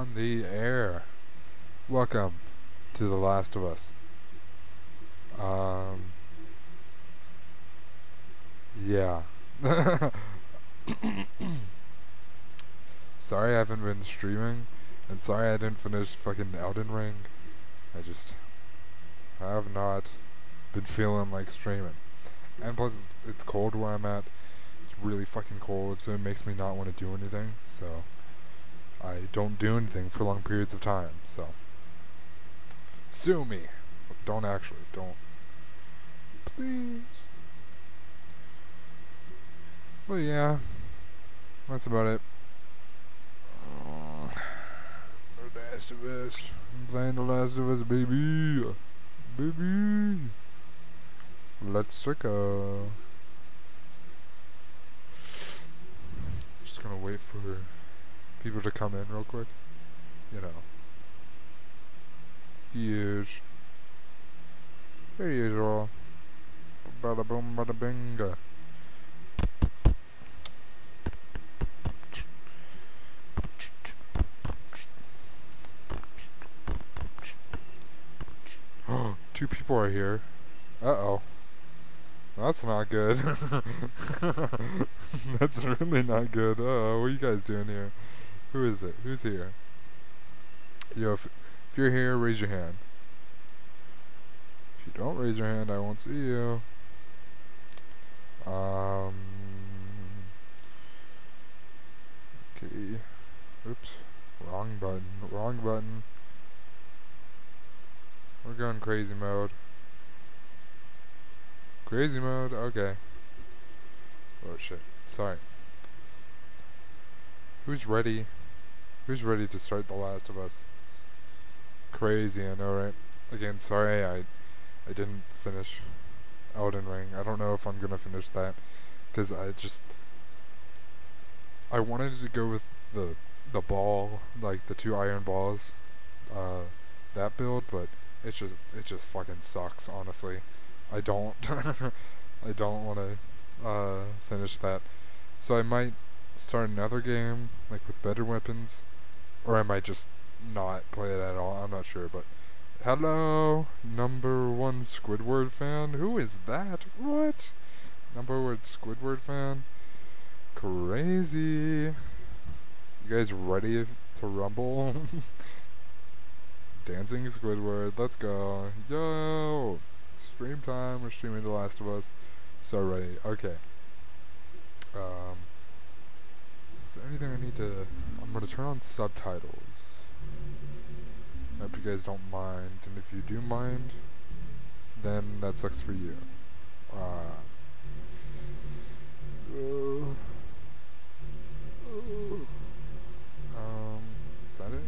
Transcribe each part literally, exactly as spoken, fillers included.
on the air. Welcome to The Last of Us. Um, yeah. Sorry I haven't been streaming, and sorry I didn't finish fucking Elden Ring. I just have not been feeling like streaming. And plus, it's cold where I'm at. It's really fucking cold, so it makes me not want to do anything. So, I don't do anything for long periods of time. So, sue me. Don't actually. Don't. Please. Well, yeah. That's about it. The Last of Us. I'm playing The Last of Us, baby. Baby. Let's go. Just gonna wait for people to come in real quick. You know. Huge. Per usual. Bada boom, bada binga. Two people are here. Uh-oh. That's not good. That's really not good. Uh-oh, what are you guys doing here? Who is it? Who's here? Yo, if, if you're here, raise your hand. If you don't raise your hand, I won't see you. Um... Okay. Oops. Wrong button. Wrong button. We're going crazy mode. Crazy mode? Okay. Oh shit. Sorry. Who's ready? Who's ready to start The Last of Us? Crazy, I know, right? Again, sorry I I didn't finish Elden Ring. I don't know if I'm gonna finish that. Because I just... I wanted to go with the the ball, like the two iron balls. Uh, that build, but it's just it just fucking sucks, honestly. I don't I don't want to uh, finish that. So I might start another game like with better weapons, or I might just not play it at all. I'm not sure, but hello, number one Squidward fan. Who is that? What? Number one Squidward fan? Crazy. You guys ready to rumble? Dancing Squidward, let's go. Yo! Stream time, we're streaming The Last of Us. So ready, okay. Um, is there anything I need to... I'm gonna turn on subtitles. I hope you guys don't mind, and if you do mind, then that sucks for you. Uh... Uh... uh um, is that it?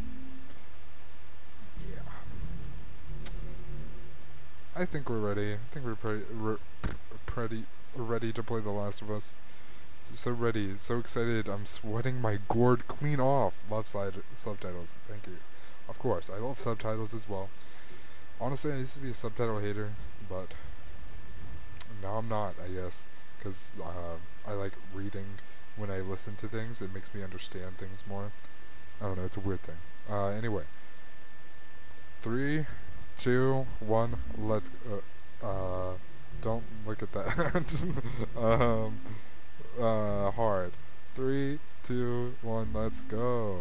I think we're ready. I think we're pretty, re pretty ready to play The Last of Us. So ready, so excited. I'm sweating my gourd clean off. Love side subtitles. Thank you. Of course, I love subtitles as well. Honestly, I used to be a subtitle hater, but now I'm not, I guess, because uh, I like reading when I listen to things. It makes me understand things more. I don't know. It's a weird thing. Uh, anyway, three. Two, one, let's uh, uh don't look at that. um uh hard. Three, two, one, let's go.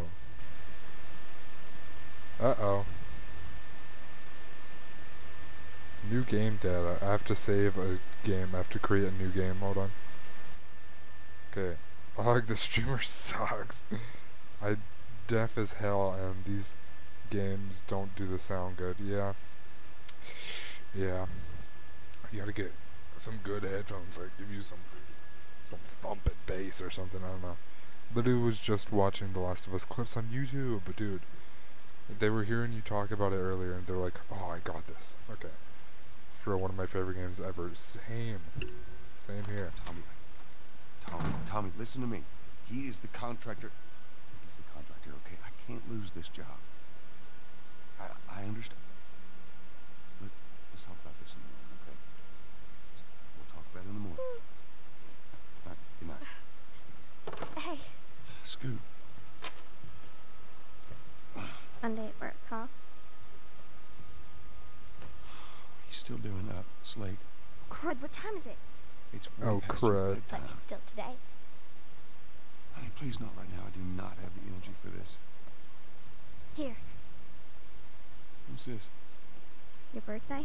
Uh oh. New game data. I have to save a game. I have to create a new game. Hold on. Okay. Oh, the streamer sucks. I deaf as hell and these games don't do the sound good. Yeah. Yeah. You gotta get some good headphones, like give you some some thumping bass or something, I don't know. Literally was just watching The Last of Us clips on YouTube, but dude, they were hearing you talk about it earlier and they're like, oh, I got this. Okay. For one of my favorite games ever. Same. Same here. Tommy. Tommy, Tommy, listen to me. He is the contractor. He's the contractor, okay? I can't lose this job. I, I understand. Let, let's talk about this in the morning, okay? We'll talk about it in the morning. All right, good night. Hey. Scoot. Monday at work, huh? You still doing up? It's late. Crud, what time is it? It's way Oh, past your crud. But bedtime. it's still today. Honey, please not right now. I do not have the energy for this. Here, What's this? your birthday?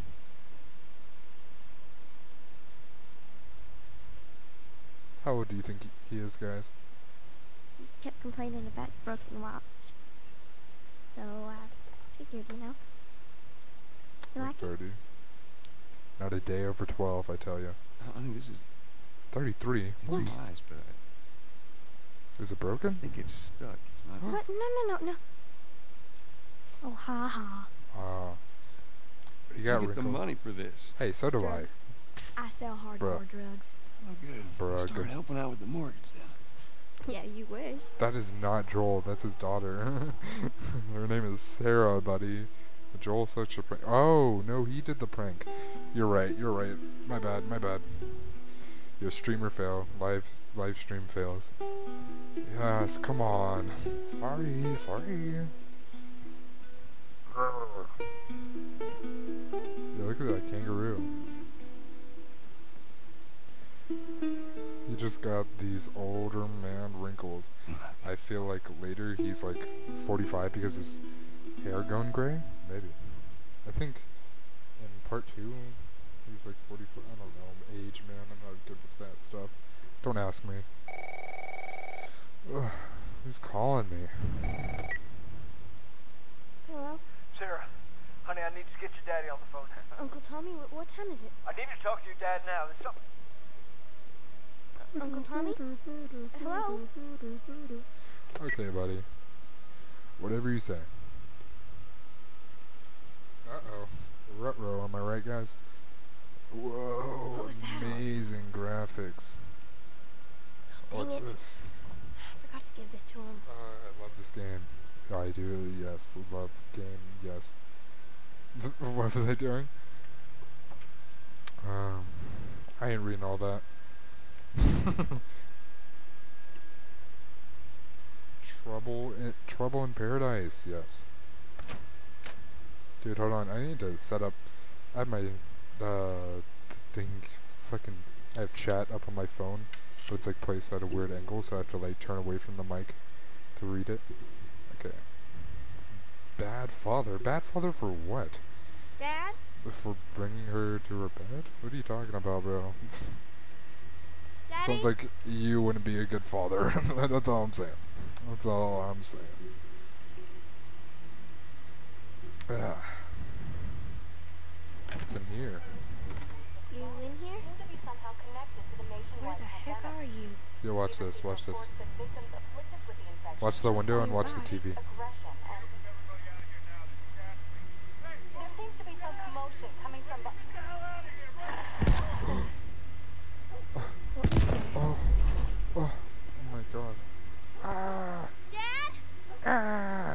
How old do you think he is, guys? You kept complaining about your broken watch. So, I figured, you know. You Like like it? thirty. Not a day over twelve, I tell you. Honey, this is... thirty-three? It's What? nice, but I, Is it I broken? think it's stuck. It's not... What? No, no, no, no. Oh, ha ha. Ah. You You got get the wrinkles. money for this. Hey, so do Drugs. I sell hardcore Bruh. drugs. Oh, good. Bruh, Start good. helping out with the mortgage then. Yeah, you wish. I. That is not Joel, that's his daughter. Her name is Sarah, buddy. Joel's such a prank. Oh, no, he did the prank. You're right, you're right. My bad, my bad. Your streamer fail. Live live stream fails. Yes, come on. Sorry, sorry. Grr. Yeah, look at that kangaroo. He just got these older man wrinkles. I feel like later he's like forty-five because his hair going gray. Maybe. I think in part two he's like forty-four. I don't know. Age, man. I'm not good with that stuff. Don't ask me. Ugh, who's calling me? Hello? Sarah, honey, I need to get your daddy on the phone. Uncle Tommy, what, what time is it? I need to talk to your dad now. There's something... Uncle Tommy? Hello? Okay, buddy. Whatever you say. Uh-oh. Ruh-roh, am I right, guys? Whoa, What was that on? amazing graphics. Dang What's it. this? I forgot to give this to him. Uh, I love this game. I do, yes. Love game, yes. What was I doing? Um, I ain't reading all that. Trouble in, Trouble in Paradise, yes. Dude, hold on. I need to set up. I have my uh th- thing. Fucking. I have chat up on my phone, but it's like placed at a weird angle, so I have to like turn away from the mic to read it. Okay. Bad father. Bad father for what? Dad? For bringing her to her bed? What are you talking about, bro? Daddy? Sounds like you wouldn't be a good father. That's all I'm saying. That's all I'm saying. Ah. What's in here? You in here? Where the heck are you? Yo, watch this, watch this. Watch the window and watch the T V. There seems to be some commotion coming from the... Oh, oh, oh my god. Ah, Dad? ah.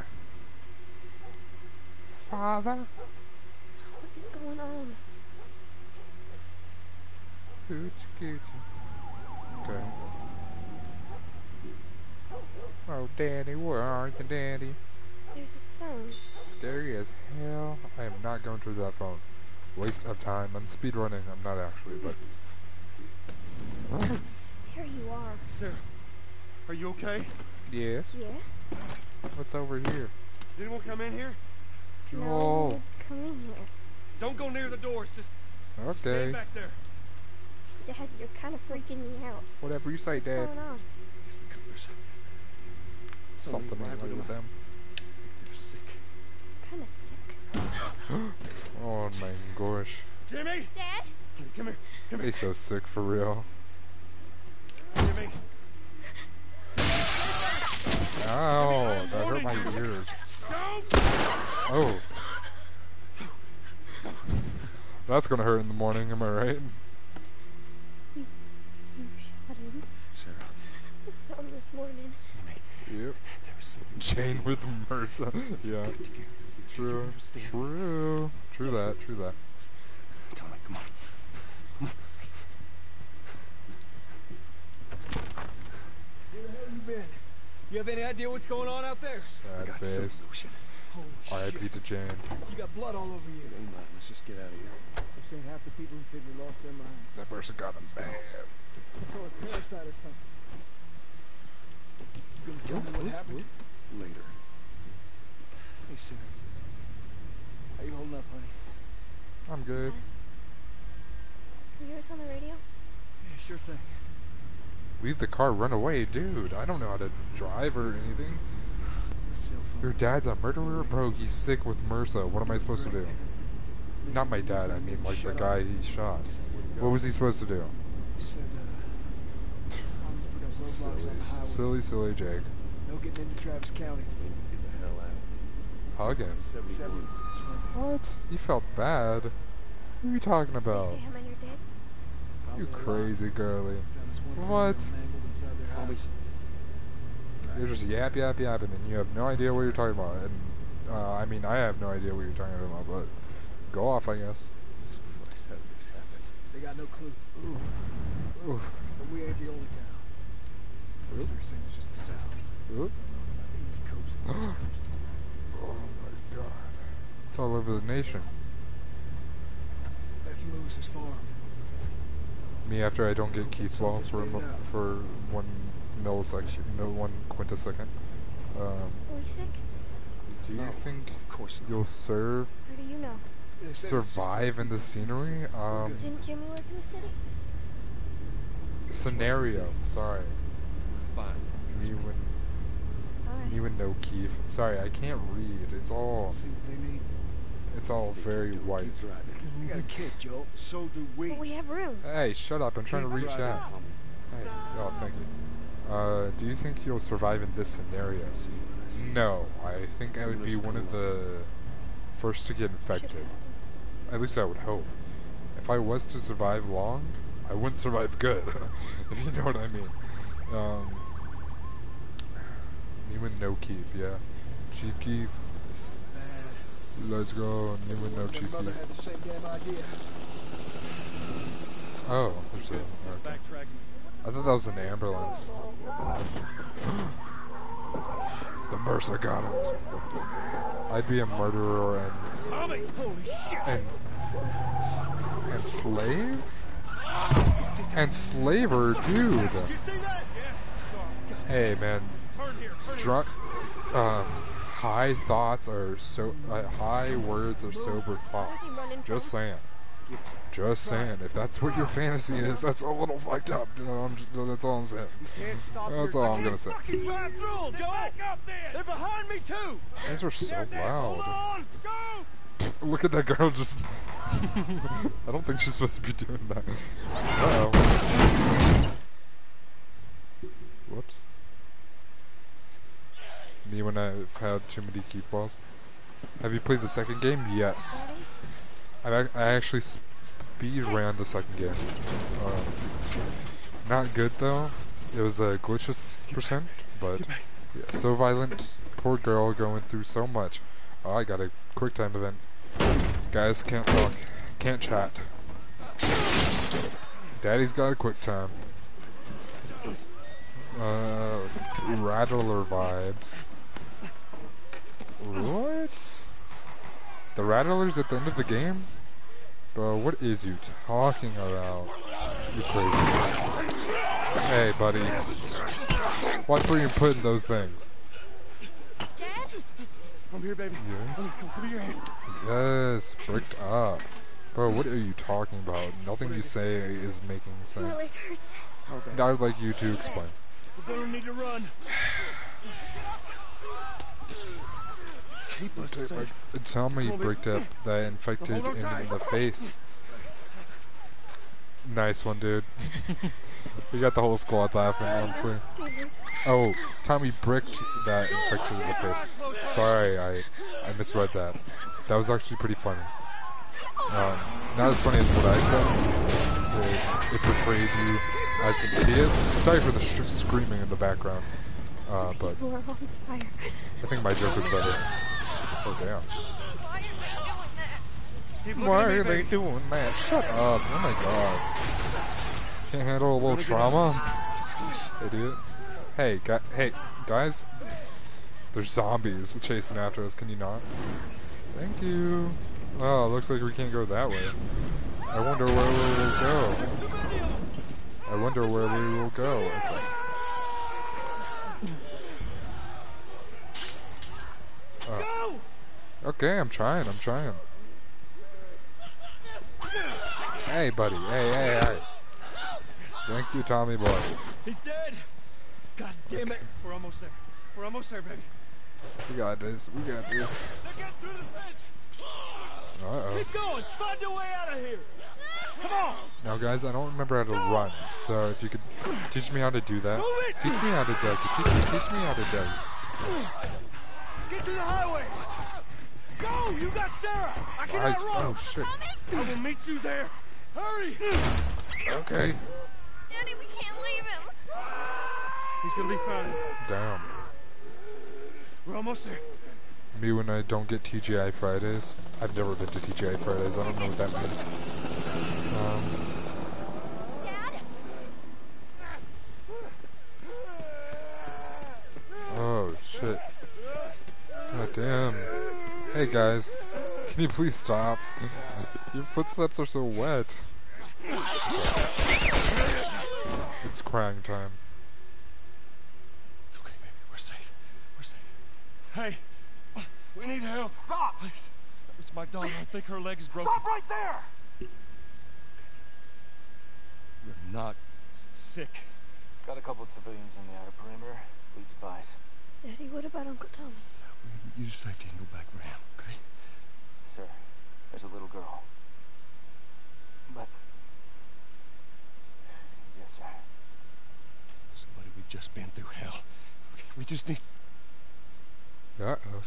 Father? What is going on? Hoochie coochie. Okay. Oh, Daddy, where are you, Daddy? There's his phone. Scary as hell. I am not going through that phone. Waste of time. I'm speedrunning. I'm not actually, but... Here you are. Sarah, are you okay? Yes? Yeah? What's over here? Did anyone come in here? No, Joel. come in here. Don't go near the doors. Just Okay. stand back there. Dad, you're kind of freaking me out. Whatever you say, What's Dad. going on? It's the coppers. Something Right ain't right with with them. They're sick. Kind of sick. Oh my gosh. Jimmy! Dad? Honey, come here. Come They here. so sick for real. Jimmy. Ow, that hurt my ears. Don't! Oh. That's gonna hurt in the morning, am I right? You shot him. Sarah, I saw him this morning. Jimmy, Yep. there was something... Jane with MRSA. Yeah. Get together. Do you True. understand? True. True that. True that. Tommy, come on. Where the hell you been? You have any idea what's going on out there? I Sad got some face. solution. Holy R I P shit. to Jane. You got blood all over you. It ain't mine. Let's just get out of here. This ain't half the people in Sydney lost their minds. That person got him bad. So a parasite or something. You gonna tell me what happened? Later. Hey, Sarah. How you holding up, honey? I'm good. Can you hear us on the radio? Yeah, sure thing. Leave the car, run away, dude. I don't know how to drive or anything. Cell phone. Your dad's a murderer, bro. He's sick with MRSA. What am I supposed to do? Not my dad. I mean, like the guy he shot. What was he supposed to do? He said, uh, Thomas put up roadblocks on the Silly, highway. silly, silly Jake. No getting into Travis County. Get the hell out. Hug him. Seven. That's right. What? You felt bad. What are you talking They about? say him and your dad? You Probably a lot. crazy girly. Found this one What? female mangled inside their Tommy's. house. You're just yap, yap, yapping, and you have no idea what you're talking about. And uh, I mean, I have no idea what you're talking about, but go off, I guess. Christ, how did this happen? They got no clue. Oof. But we ain't the only town. First Oop. they're saying it's just the South. Oop. The East Coast. and West Coast. Oh my god. It's all over the nation. That's Lewis's farm. Me after I don't get Keith Law for a mo- for one millisecond, no one quintisecond. Um, Are we sick? do you No, think Of course not. you'll serve, Or do you know? They said it's just survive in the like- scenery? Um, Didn't Jimmy work in the city? scenario. Sorry. Fine. Me when Alright. me when no Keith. Sorry, I can't read. It's all See what they need. it's all very Keep white. driving. We got a kid, Joe. So do we. But we have room. Hey, shut up! I'm trying to Keep reach driving, out. Tommy. Hey, oh, thank you. Uh, do you think you'll survive in this scenario? See what I see. No, I think I would be one of the first to get infected. At least I would hope. If I was to survive long, I wouldn't survive good, if you know what I mean. Um, me with no Keith, yeah. Chief Keith, Bad. let's go. Me with no My Chief mother Keith. had the same damn idea. Oh, there's a. Okay. I thought that was an ambulance. The Mercer got him. I'd be a murderer and Tommy! Holy shit! and and slave and slaver, dude. Did you see that? Yeah. Hey, man, Turn here. Turn drunk. Um, high thoughts are so. Uh, high words are sober thoughts. Just saying. Just saying. If that's what your fantasy is, that's a little fucked up. You know, I'm just, that's all I'm saying. Can't stop That's here. all I I'm gonna can't say. fucking drive through 'em, Joe. Back up there. They're behind me too. These are so There, there. Hold loud. on. Go. Look at that girl just. I don't think she's supposed to be doing that. Uh oh. Whoops. Me when I've had too many keep balls. Have you played the second game? Yes. I've ac- I actually speed ran the second game. Um, not good though. It was a glitches percent, but yeah, so violent. Poor girl going through so much. Oh, I got a quick time event. Guys can't talk, can't chat. Daddy's got a quick time. Uh, Rattler vibes. What? The Rattlers at the end of the game? Bro, what is you talking about? You crazy. Hey, buddy. Watch where you're putting those things. Come here, baby. Yes. Come, come, come here, your hand. Yes, bricked up. Bro, what are you talking about? Nothing you say is making My sense. leg hurts. Oh, baby. I would like you to explain. We're gonna need to run. Keep us safe. Tell me, bricked up, that infected Hold on in tight. the face. Nice one, dude. We got the whole squad laughing, honestly. Oh, Tommy bricked that infected in the face. Sorry, I I misread that. That was actually pretty funny. Um, not as funny as what I said. It, it portrayed you as an idiot. Sorry for the sh screaming in the background. Uh, but People are on fire. I think my joke was better. Oh damn. Keep looking Why at me, are they baby. doing that? Shut up. Oh my god. Can't handle a little trauma? Idiot. Hey, gu hey, guys. There's zombies chasing after us. Can you not? Thank you. Oh, looks like we can't go that way. I wonder where we will go. I wonder where we will go. Okay. Oh. Okay, I'm trying. I'm trying. Hey, buddy. Hey, hey, hey. Thank you, Tommy boy. He's dead. God damn it. We're almost there. We're almost there, baby. We got this. We got this. They're getting through the fence. Uh-oh. Keep going. Find a way out of here. Come on. Now, guys, I don't remember how to run, so if you could teach me how to do that. Teach me how to duck. Teach, teach me how to duck. Get to the highway. Go. You got Sarah. I I, cannot run. oh, shit. I will meet you there. Hurry. Okay. Daddy, we can't leave him. He's gonna be fine. Damn. We're almost there. Me when I don't get T G I Fridays. I've never been to T G I Fridays. I don't know what that means. Um, Dad. oh, shit. God damn. Hey, guys. Can you please stop? Your footsteps are so wet. It's crying time. It's okay, baby. We're safe. We're safe. Hey, We need help. stop. Please. It's my daughter. I think her leg is broken. Stop right there. You're not s- sick. Got a couple of civilians in the outer perimeter. Please advise. Daddy, what about Uncle Tommy? We're gonna get you to safety and go back for him, okay? Sir, there's a little girl. But... Yes, sir. Somebody, we've just been through hell. Okay, we just need... Uh-oh.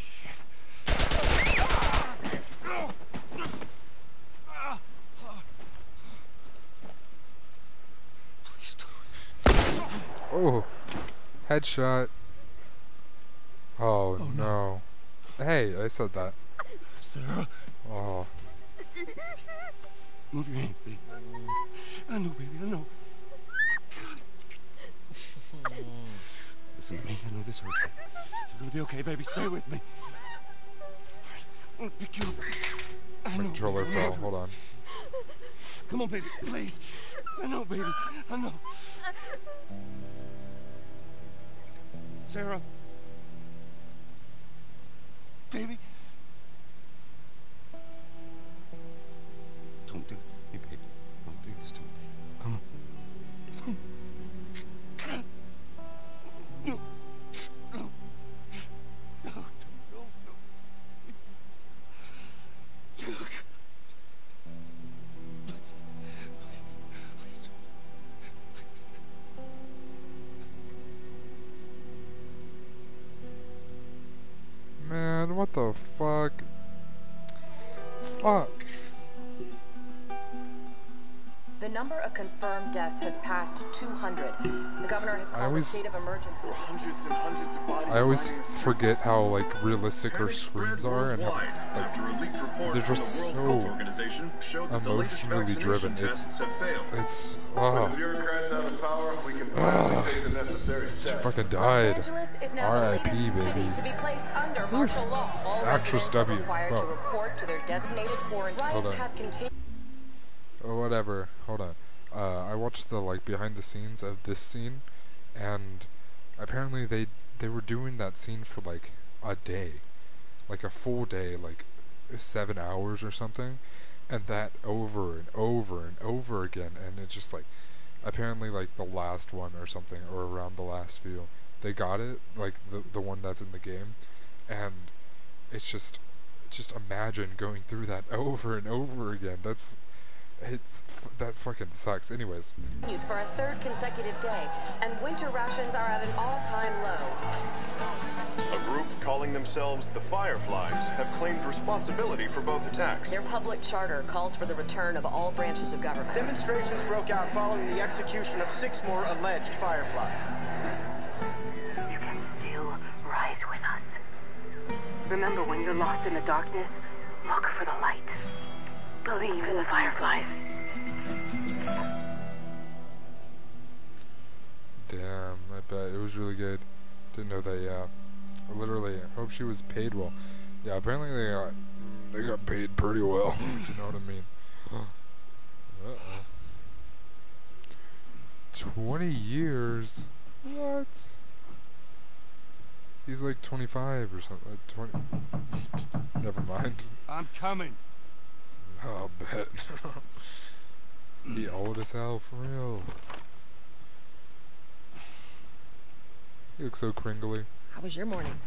Please don't. Oh. Headshot. Oh, Oh, no. Hey, I said that. Sarah, Oh. move your hands, baby. I know, baby, I know. Listen to me. I know this hurts. You're gonna be okay, baby. Stay with me. I'm gonna pick you up. I My know, controller baby, I know fell. Hold it on. hurts. Come on, baby, please. I know, baby. I know. Sarah. Baby. Don't do this to me, baby. Don't do this to me. Come on. No. No. No. No. No. No. Please. Please. Please. Please. Please. Please. Man, what the fuck? Fuck. The number of confirmed deaths has passed two hundred. The governor has I called a always- state of emergency. Hundreds and hundreds of bodies I always lying in forget how, like, realistic her Panic screams spread are and how, worldwide like, after a leaked report they're from just the World so Health Organization showed that the latest emotionally vaccination driven. tests It's, have failed. it's, With oh, bureaucrats out of power, we can finally take the necessary she steps. fucking Los died. Angeles is now R the I P, latest city baby. to be placed under martial law. All Actress residents are W. required to Oh. report to their designated quarantine. Hold Riots on. have continued. Or whatever. Hold on. Uh, I watched the, like, behind the scenes of this scene, and apparently they they were doing that scene for, like, a day. Like, a full day, like, seven hours or something, and that over and over and over again, and it's just, like, apparently, like, the last one or something, or around the last few, they got it, like, the, the one that's in the game, and it's just, just imagine going through that over and over again. That's, it's, that fucking sucks. Anyways, for a third consecutive day, and winter rations are at an all-time low. A group calling themselves the Fireflies have claimed responsibility for both attacks. Their public charter calls for the return of all branches of government. Demonstrations broke out following the execution of six more alleged Fireflies. You can still rise with us. Remember, when you're lost in the darkness, look for the light. Believe in the Fireflies. damn, I bet it was really good. Didn't know that, yeah. Literally, I hope she was paid well. Yeah, apparently they got they got paid pretty well. If you know what I mean. Uh-oh. Twenty years. What? He's like twenty-five or something. Like twenty. Never mind. I'm coming. I'll bet. He old as hell for real. He looks so cringly. How was your morning?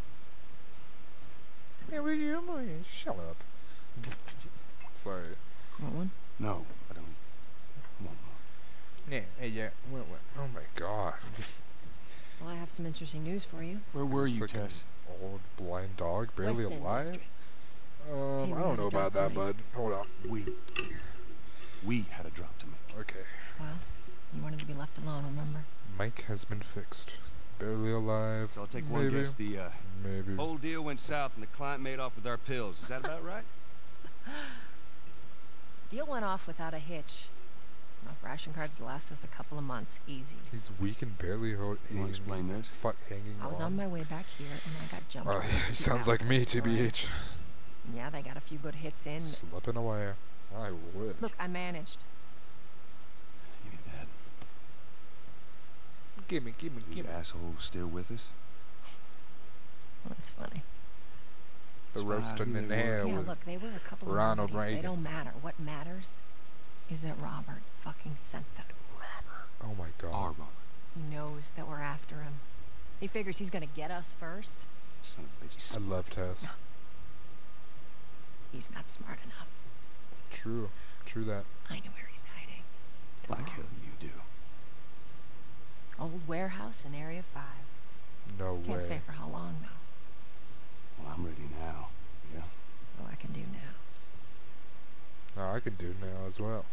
How was your morning? Shut up. Sorry. Want one? No, I don't. Come on, Mom. Yeah, hey, yeah. What, what? Oh my god. Well, I have some interesting news for you. Where were Looks you, like an Tess? Old blind dog, barely West End alive. District. Um, Hey, I we don't had know a about that, drop to bud. Hold on. We. We had a drop to make. Okay. Well, you wanted to be left alone, remember? Mike has been fixed. Barely alive. So I'll take Maybe. one guess. The uh, Maybe. whole deal went south and the client made off with our pills. Is that about right? Deal went off without a hitch. Enough ration cards to last us a couple of months, easy. He's weak and barely hold. You wanna explain this? Fuck hanging I was on my way back here and I got jumped. Oh, by he these two sounds like me, assholes, T B H. alright? Yeah, they got a few good hits in. Slipping away. I wish. Look, I managed. Give me that. Gimme, gimme, These gimme. assholes still with us? Well, that's funny. The Spy roasting who in they were. there Yeah, with look, they were a couple Ronald of nobodies. Reagan. They don't matter. What matters is that Robert fucking sent them. Oh my god. Our Robert. He knows that we're after him. He figures he's gonna get us first. Son of a bitch. He's I love Tess. He's not smart enough. True. True that. I know where he's hiding. like hell you do. Old warehouse in Area five. No Can't way. say for how long, though. Well, I'm ready now. Yeah. What I can do now. No, I can do now as well.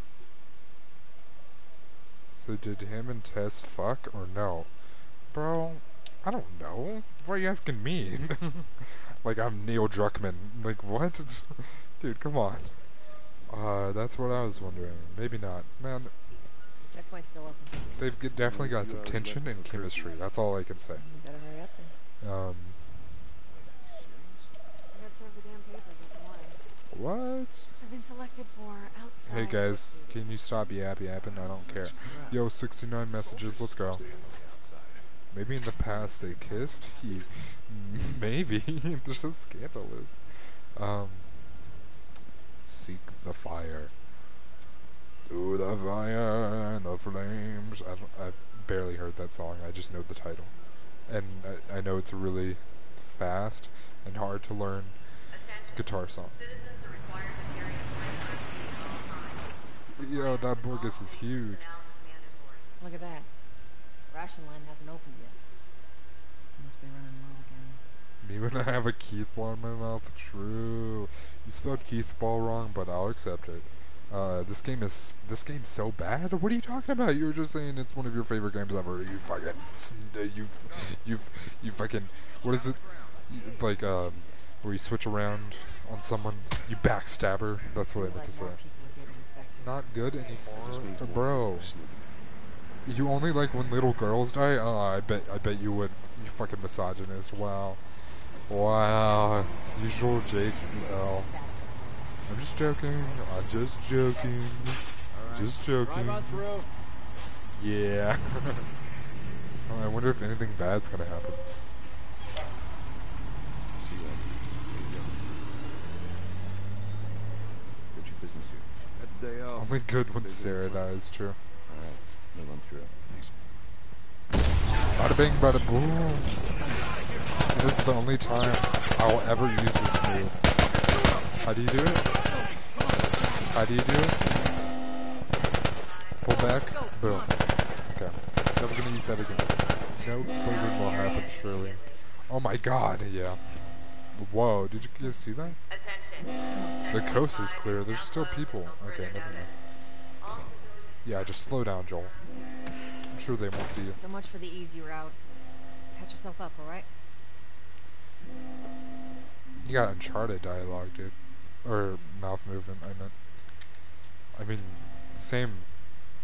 So did him and Tess fuck or no? Bro, I don't know. Why are you asking me? Like I'm Neil Druckmann. Like what? Dude, come on. Uh, that's what I was wondering. Maybe not. Man, Checkpoint's still open. they've g- definitely got some tension and chemistry. That's all I can say. You better hurry up then. Um, I gotta serve the damn papers this morning. what? I've been selected for outside. Hey guys, can you stop yap yapping? I don't care. Yo, sixty-nine messages, let's go. Maybe in the past they kissed? He, maybe. They're so scandalous. Um, seek the fire. Through the fire and the flames. I, don't, I barely heard that song, I just know the title. And I, I know it's a really fast and hard to learn guitar song. Yo, that Borges is huge. Look at that. Ration line hasn't opened yet. Must be running low again. Me when I have a Keith ball in my mouth. True. You spelled Keith ball wrong, but I'll accept it. Uh, this game is this game's so bad. What are you talking about? You were just saying it's one of your favorite games ever. You fucking s- uh, you've you've you fucking what is it? You, like um, where you switch around on someone. You backstabber. That's what I Seems meant like to say. more people are getting infected. Not good Just anymore, means uh, one bro. more snippet. You only like when little girls die? Oh, I bet I bet you would. You fucking misogynist. Wow. Wow. Usual Jake L. I'm just joking. I'm just joking. Just joking. Drive on through. Yeah. Oh, I wonder if anything bad's gonna happen. See ya. There you go. What's your business here? Had the day off. Only good when Busy. Sarah dies, too. Alright, move on through. Thanks. Bada bing, bada boom. This is the only time I'll ever use this move. How do you do it? How do you do it? Pull back. Boom. Okay. Never gonna use that again. No explosion will happen, surely. Oh my god, yeah. Whoa, did you guys see that? The coast is clear. There's still people. Okay, never mind. Yeah, just slow down, Joel. I'm sure they won't see you. So much for the easy route. Patch yourself up, alright? You got Uncharted dialogue, dude. Or mouth movement, I meant. I mean, same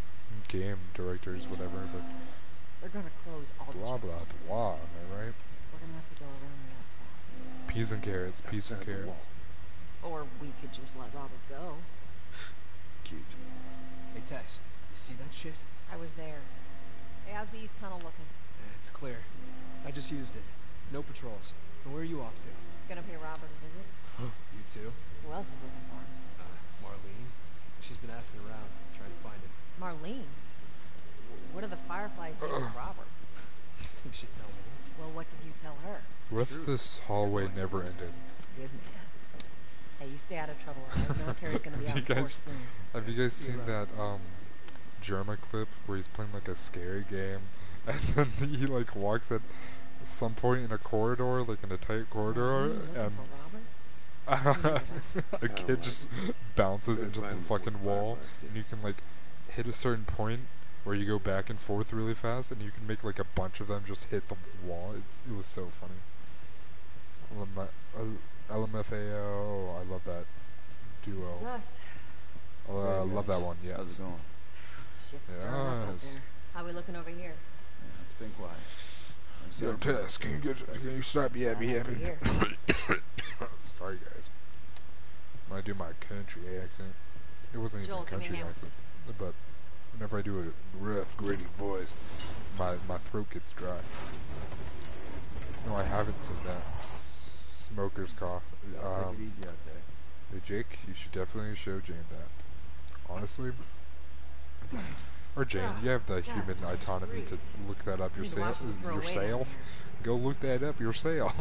game directors, whatever, but They're gonna close all the blah blah checkpoints. blah, am I right? We're We're gonna have to go around that far. Peas and carrots, peas and Outside the carrots. Or we could just let Robert go. Cute. Hey, Tess, you see that shit? I was there. Hey, how's the east tunnel looking? Yeah, it's clear. I just used it. No patrols. And where are you off to? Gonna pay Robert a visit? You too? Who else is looking for him? Uh, Marlene. She's been asking around, trying to find him. Marlene? What do the Fireflies do with Robert? You think she'd tell me? Well, what did you tell her? What if this hallway never ended? Good man. Hey, you stay out of trouble, alright? The military's gonna be Have out you in force guys- soon. Have you guys You're seen right. that um Germa clip where he's playing like a scary game and then he like walks at some point in a corridor, like in a tight corridor, Marlene looking and for Robert? a kid just bounces into the fucking wall, and you can like hit a certain point where you go back and forth really fast, and you can make like a bunch of them just hit the wall. It's, it was so funny. L M L- L M F A O, I love that This is duo. us. Uh, I love that one, How's yes. it going? Shit's stirring up up Yes. there. How we looking over here? Yeah, it's been quiet. I'm Yo, sorry. Tess, can you get, can you stop yapping Over yapping? here. Sorry, guys. When I do my country accent, it wasn't Joel, even give me a country hand with accent, this. but whenever I do a rough, gritty voice, my my throat gets dry. No, I haven't seen that. S- smoker's cough. Y'all Um, take it easy out there. hey, Jake, you should definitely show Jane that. Honestly. Or Jane, you have the human autonomy to look that up Need to watch yourself. what's thrown away down yourself. here. Go look that up yourself.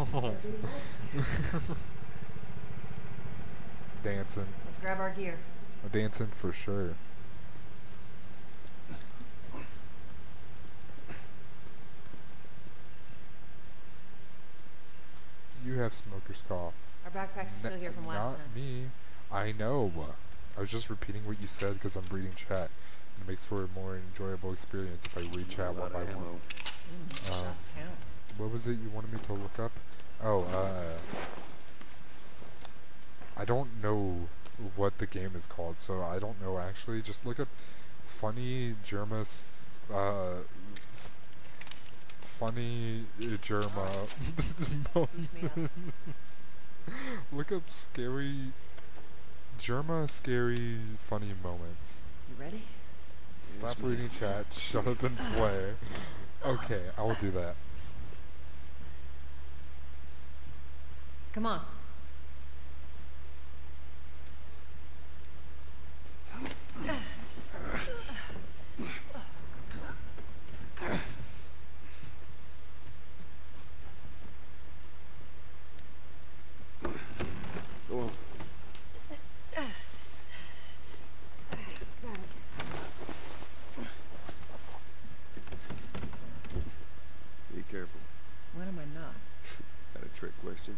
Dancing. Let's grab our gear. Dancing for sure. You have smoker's cough. Our backpacks are still here from last Not time. me. I know. I was just repeating what you said because I'm reading chat. It makes for a more enjoyable experience if I read chat one by one. Mm, Um, shots count. What was it you wanted me to look up? Oh, uh... I don't know what the game is called, so I don't know actually. Just look up funny Germa, s- uh, s- funny uh, Germa. Look up scary Germa scary funny moments. You ready? Stop Yes, reading chat. Shut up and play. Okay, I will do that. Come on. Go on. Be careful. When am I not? Got a trick question?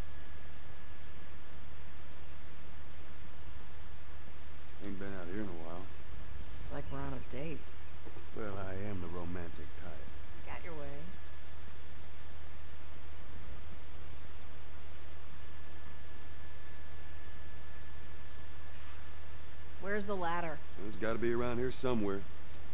Ain't been out here in a while. It's like we're on a date. Well, I am the romantic type. You got your ways. Where's the ladder? It's got to be around here somewhere.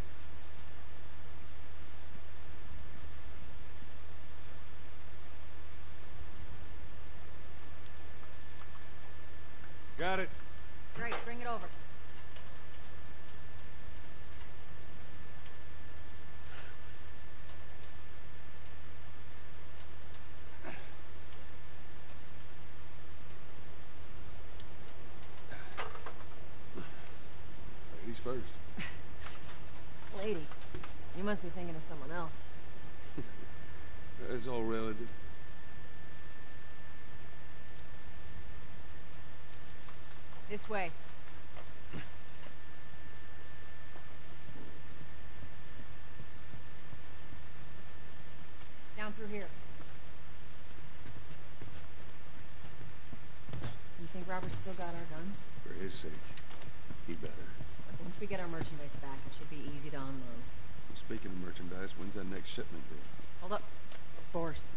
Got it. Great, bring it over. Ladies first. Lady, you must be thinking of someone else. That's all relative. This way. Down through here. You think Robert's still got our guns? For his sake, he better. Look, once we get our merchandise back, it should be easy to unload. Speaking of merchandise, when's that next shipment due? Hold up. Spores.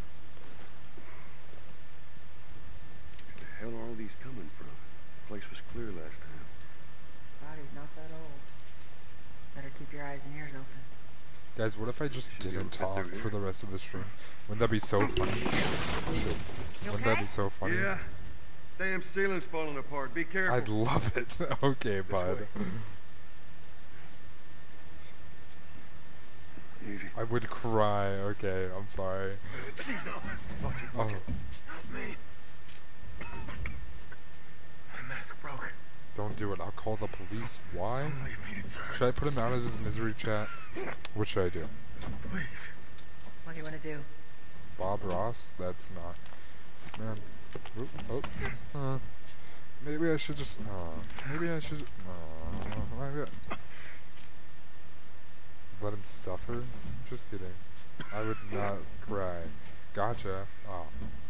Where the hell are all these coming from? The place was clear last time. Body's not that old. Better keep your eyes and ears open. Guys, what if I just didn't talk for the rest of the stream? Wouldn't that be so funny? Shit. Wouldn't that be so funny? Yeah. Damn ceiling's falling apart. Be careful. I'd love it. Okay, bud. I would cry. Okay, I'm sorry. Oh. Me. My mask broke. Don't do it. I'll call the police. Why? Should I put him out of his misery chat? What should I do? Please. What do you want to do? Bob Ross? That's not. Man. Oop, oh. Uh, maybe I should just. Uh, maybe I should. Uh, maybe I, let him suffer? Just kidding. I would not cry. Gotcha. Oh.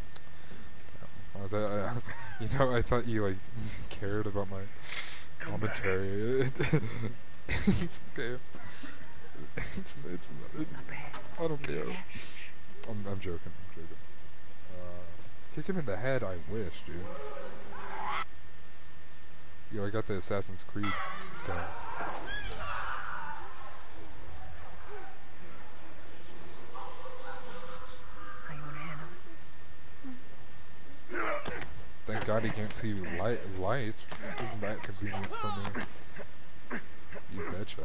I thought, uh, you know, I thought you like cared about my commentary. it's okay. It's, it's not. It, I don't care. I'm, I'm joking. I'm joking. Uh, kick him in the head. I wish, dude. Yo, I got the Assassin's Creed down. Thank God he can't see light. Light isn't that convenient for me? You betcha.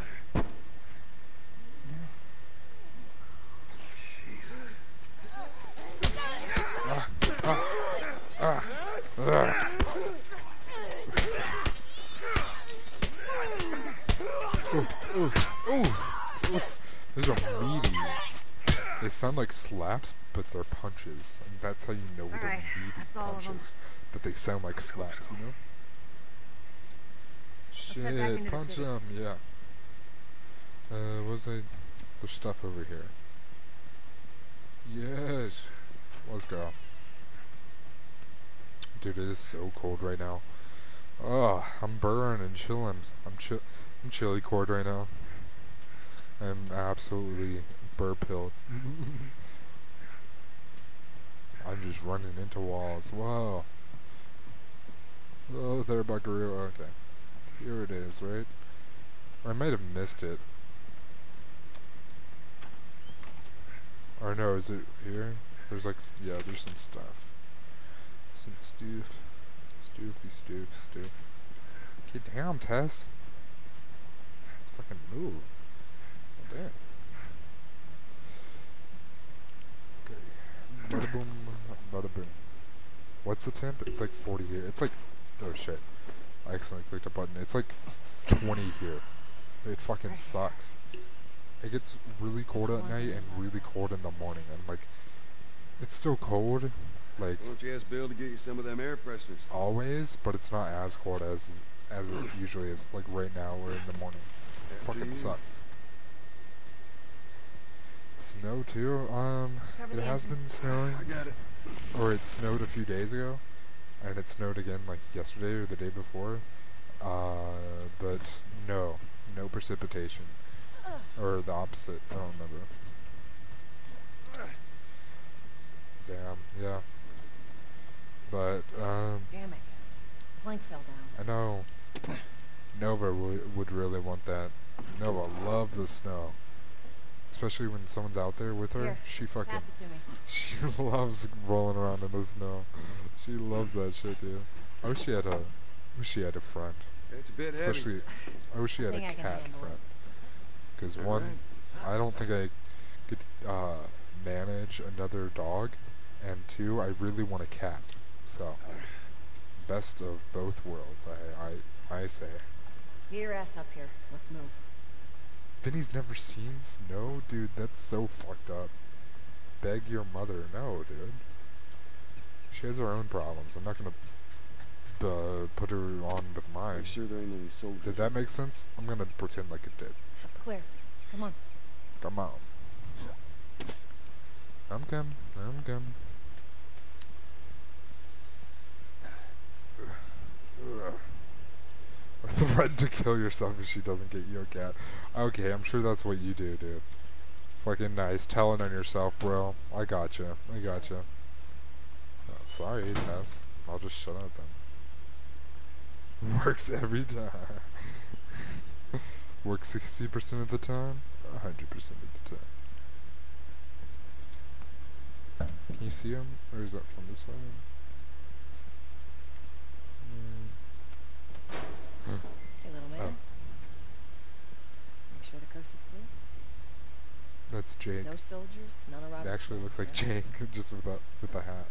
Ah, ah, ah, ah. Ooh, ooh, ooh, ooh. Those are meaty. They sound like slaps, but they're punches. And that's how you know All they're right, meaty punches. That they sound like slaps, you know? Shit, punch them, yeah. Uh, what was I? There's stuff over here. Yes! Let's go. Dude, it is so cold right now. Oh, I'm burning and chilling. I'm chill. I'm chilly cord right now. I'm absolutely burr-pilled. I'm just running into walls. Whoa. Oh, there, buckaroo. Okay. Here it is, right? Or I might have missed it. Or no, is it here? There's like, s yeah, there's some stuff. Some stoof. Stoofy stoof, stoof. Get down, Tess. Fucking move. Oh, damn. Bada boom, bada boom. What's the temp? It's like forty here. It's like, oh shit. I accidentally clicked a button. It's like twenty here. It fucking sucks. It gets really cold at night and really cold in the morning. And like, it's still cold. Like, why don't you ask Bill to get you some of them air fresheners? Always, but it's not as cold as as it usually is. Like right now, we're in the morning. It fucking sucks. Snow too. Um, it has been snowing. I got it. Or it snowed a few days ago, and it snowed again like yesterday or the day before. Uh, but no, no precipitation, or the opposite. I don't remember. Damn. Yeah. But um. Damn it! Plank fell down. I know. Nova w would really want that. Nova loves the snow. Especially when someone's out there with her, Here, she fucking, pass it to me. she loves rolling around in the snow. She loves that shit, dude. I wish she had a, I wish she had a friend. It's a bit Especially, heavy. I wish she had a I cat friend. Because one, right. I don't think I could uh, manage another dog, and two, I really want a cat. So, best of both worlds, I, I, I say. Get your ass up here. Let's move. Vinny's never seen snow? Dude, that's so fucked up. Beg your mother. No, dude. She has her own problems. I'm not gonna uh, put her on with mine. Make sure there ain't any soldiers. Did that make sense? I'm gonna pretend like it did. Clear. Come on. Come on. I'm coming. I'm coming. Threaten to kill yourself if she doesn't get you a cat. Okay, I'm sure that's what you do, dude. Fucking nice. Telling on yourself, bro. I gotcha. I gotcha. Oh, sorry, Tess. I'll just shut up then. Works every time. Works sixty percent of the time? A hundred percent of the time. Can you see him? Or is that from this side? Mm. Hey, little man. Oh. Make sure the coast is clear. That's Jake. No soldiers, none of It Robert's actually men, looks like right? Jake, just with the with the hat.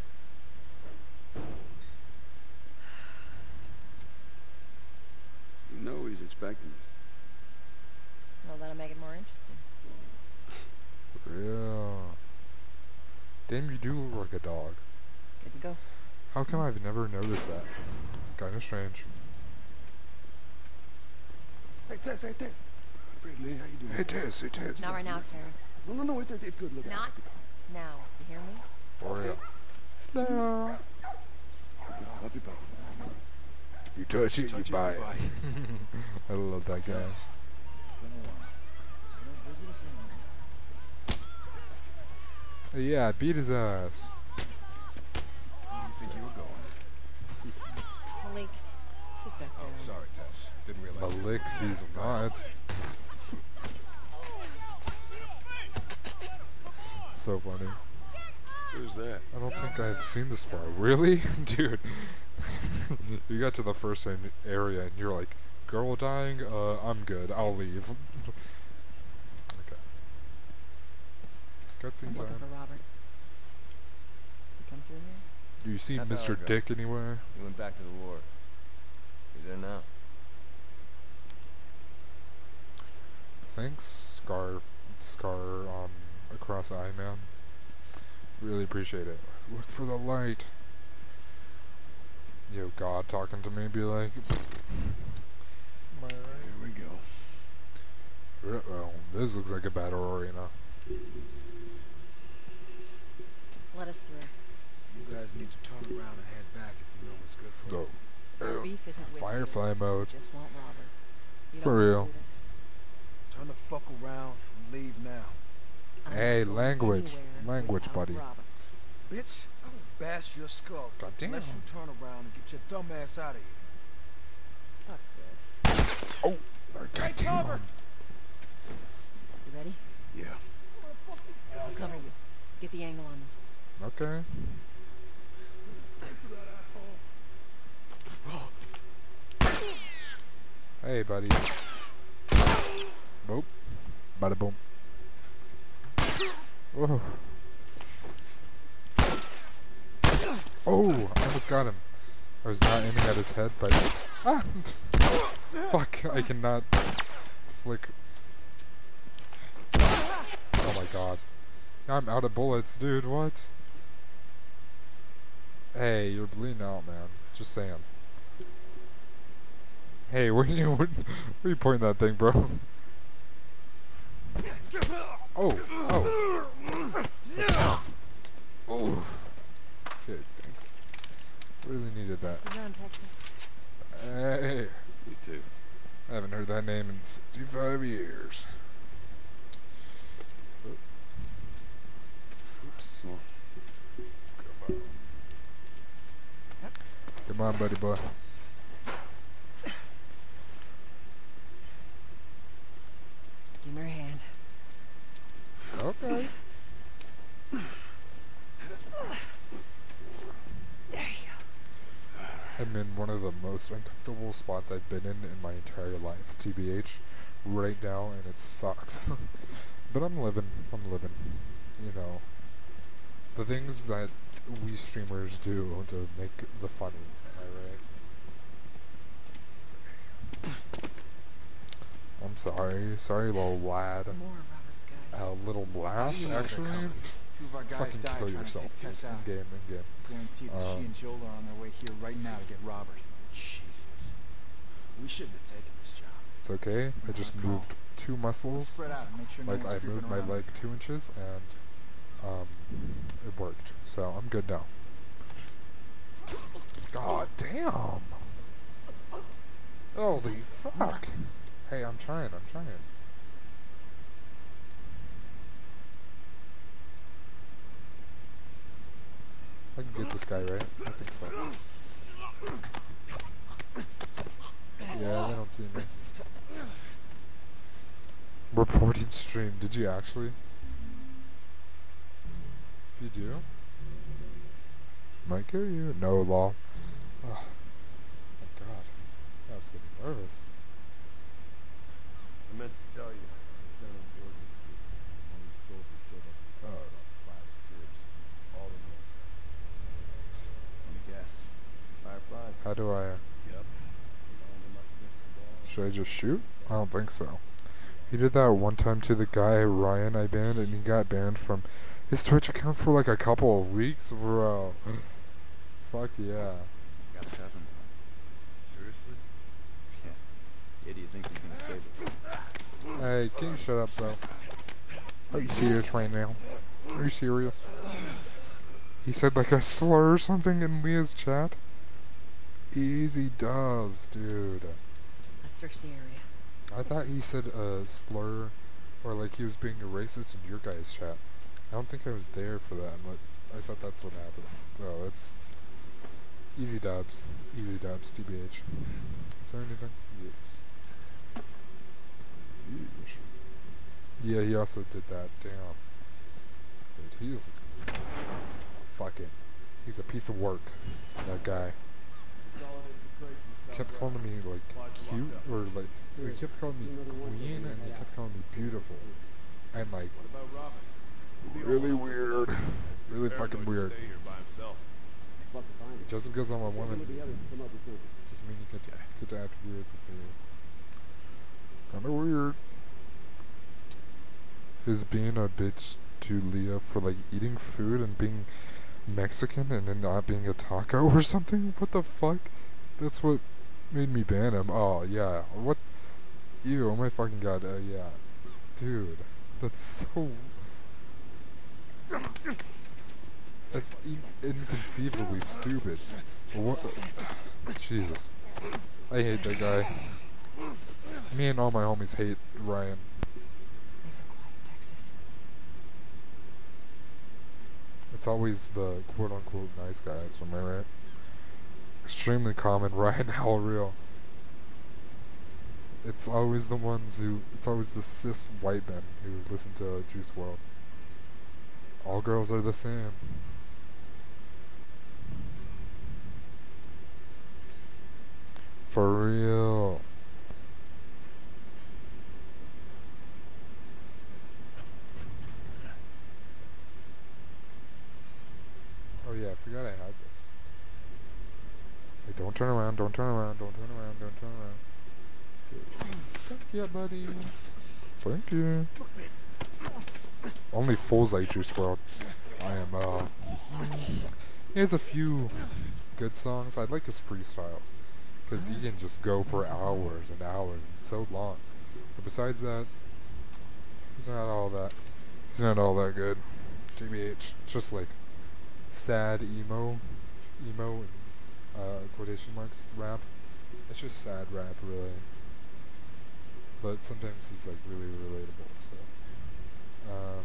You know he's expecting us. Well, that'll make it more interesting. Real. Damn, you do look like a dog. Good to go. How come I've never noticed that? Kinda strange. Hey, Tess, hey, Tess. Bradley, how you doing? Hey, Tess, hey, Tess. Not right now, Terrence. No, no, no, it's, it's good. Look, Not now. You hear me? For real. No. Love you, baby. You touch it, Touch you it, buy you it. buy I love that guy. Been a while. You don't visit us anymore. Hey, yeah, beat his ass. Where do you think you were going? Malik, sit back Oh, down. sorry, Tess. Didn't realize. Malik these nuts. So funny. Who's that? I don't think I've seen this far. Really? Dude. You got to the first an- area and you're like, girl dying? Uh, I'm good. I'll leave. Okay. Cutscene I'm looking time. for Robert. You come through here? Do you see Half Mister hour ago. Dick anywhere? He went back to the war. He's there now. Thanks, Scar, Scar, um, across eye man. Really appreciate it. Look for the light. Yo, God talking to me, be like, am I right? Here we go. Uh-oh, this looks like a battle arena. Let us through. You guys need to turn around and head back if you know what's good for you. Go. Our beef isn't with Firefly you. mode. Just want Robert. You For don't wanna real. do this. Turn the fuck around and leave now. I'm Hey, not going language. anywhere Language, without buddy. Robert. Bitch, I will bash your skull. Goddamn. Unless you turn around and get your dumb ass out of here. Fuck this. Oh, goddamn. You ready? Yeah. I'll cover you. Get the angle on them. Okay. Hey, buddy. Boop. Bada boom. Oh. Oh, I almost got him. I was not aiming at his head, but ah, fuck! I cannot flick. Oh my god! Now I'm out of bullets, dude. What? Hey, you're bleeding out, man. Just saying. Hey, where you where, where you pointing that thing, bro? Oh, oh, oh. Okay, thanks. Really needed that. Sit down, Texas. Hey, Me too. I haven't heard that name in sixty-five years. Oops. Come on. Come on. Come on, buddy boy. Give me your hand. Okay. There you go. I'm in one of the most uncomfortable spots I've been in in my entire life, T B H, right now, and it sucks. But I'm living, I'm living, you know. The things that we streamers do to make the funnies, am I right? I'm sorry, sorry little lad. More Robert's guys. A little lass, You know they're actually? coming. Two of our guys Fucking died kill trying to yourself, take dude. Tess out. In-game, in-game. Guaranteed that Um, she and Joel are on their way here right now to get Robert. Jesus. We shouldn't have taken this job. It's okay, I just Calm. moved two Let's muscles. spread out and make sure no Like, one's I snooping moved my around. leg two inches, and um, it worked. So I'm good now. God damn! Holy fuck! Hey, I'm trying, I'm trying. I can get this guy, right? I think so. Yeah, they don't see me. Reporting stream. Did you actually? If you do, might kill you. No, lol. Oh my god. I was getting nervous. I meant to tell you. Lieutenant Jordan, when we stole the ship up Oh. about five ships, all of them. Let me guess. Fireflies? How do I? Uh, Yep. Lined them up against the wall. should I just shoot? I don't think so. He did that one time to the guy Ryan I banned, and he got banned from his Twitch account for like a couple of weeks, bro. Fuck yeah. Got a cousin. Seriously? Yeah. Idiot thinks he's gonna save it. Hey, can you shut up, bro? Are you serious right now? Are you serious? He said like a slur or something in Leah's chat. Easy doves, dude. Let's search the area. I thought he said a slur, or like he was being a racist in your guys' chat. I don't think I was there for that, but I thought that's what happened. Oh, it's easy dubs, easy dubs, T B H. Is there anything? Yes. Yes. Yeah, he also did that. Damn. Dude, he's fucking. He's a piece of work. That guy. Kept calling me like cute, or like he kept calling me queen, and he kept calling me beautiful, and like really weird, really fucking weird. Just because I'm a woman doesn't mean you get to get to act weird with me. Kinda weird. Is being a bitch to Leah for like eating food and being Mexican and then not being a taco or something? What the fuck? That's what made me ban him. Oh yeah. What? Ew, oh my fucking god. Uh, yeah. Dude. That's so... That's in inconceivably stupid. What? Jesus. I hate that guy. Me and all my homies hate Ryan. Nice and quiet, Texas. It's always the quote-unquote nice guys, am I right? Extremely common, Ryan Hell Real. It's always the ones who, it's always the cis white men who listen to Juice world. All girls are the same. For real. Oh yeah, I forgot I had this. Hey, don't turn around, don't turn around, don't turn around, don't turn around. Okay. Thank you, buddy. Thank you. Only fools like Juice world. I am, uh... He has a few good songs. I like his freestyles. Because he can just go for hours and hours and so long. But besides that, he's not all that. He's not all that good. T B H. It's just like sad emo, emo, and, uh, quotation marks rap. It's just sad rap, really. But sometimes he's like really relatable. So, um,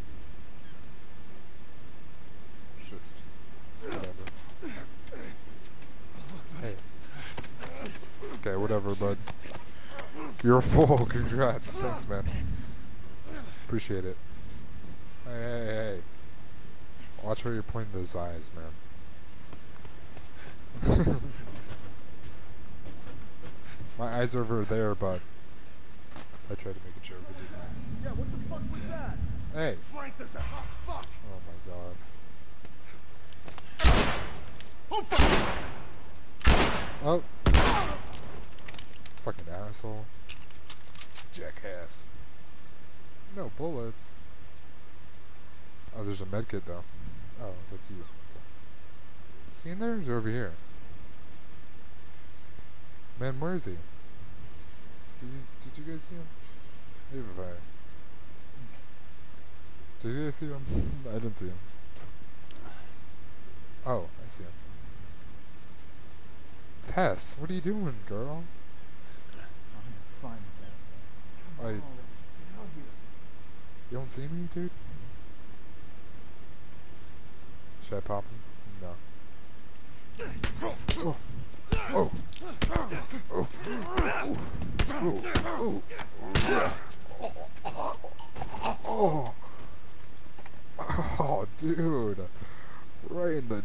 it's just it's whatever. Hey. Okay, whatever, bud. You're a fool. Congrats. Thanks, man. Appreciate it. Hey, hey, hey. Watch where you're pointing those eyes, man. My eyes are over there, bud. I tried to make a joke, I didn't I? Yeah, what the fuck was that? Hey. Frank, there's a hot fuck. Oh my god. Oh, fuck. Oh. Fucking asshole. Jackass. No bullets. Oh, there's a medkit though. Oh, that's you. Is he in there or is he over here? Man, where is he? Did you, did you guys see him? Maybe if I... Did you guys see him? I didn't see him. Oh, I see him. Tess, what are you doing, girl? Fine, Sam. I... Get out here. You don't see me, dude? Should I pop him? No. Oh. Oh. Oh. Oh. Oh. Oh.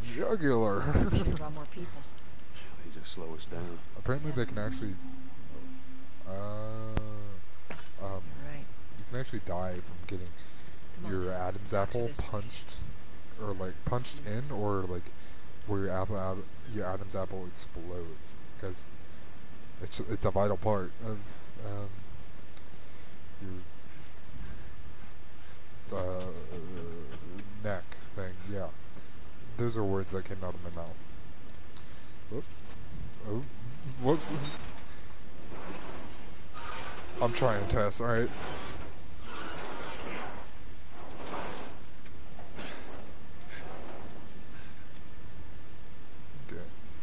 jugular. We should have brought more people. They just slow us down. Apparently they can actually, uh, um, right. you can actually die from getting your Adam's apple punched, or like punched in, or like where your apple, ab your Adam's apple explodes, because it's it's a vital part of um, your uh, neck thing. Yeah, those are words that came out of my mouth. Whoop. Oh, whoops. I'm trying to test, alright. Okay.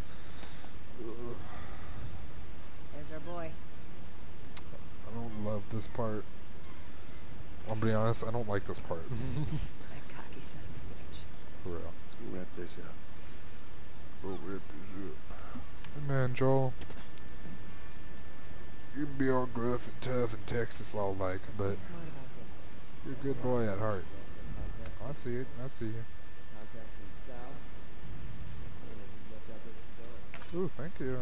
There's our boy. I don't love this part. I'll be honest, I don't like this part. That cocky son of a bitch. For real. Let's go wrap this up. We'll wrap this up. Hey man, Joel. You can be all gruff and tough in Texas all like, but you're a good boy at heart. I see it. I see you. Ooh, thank you.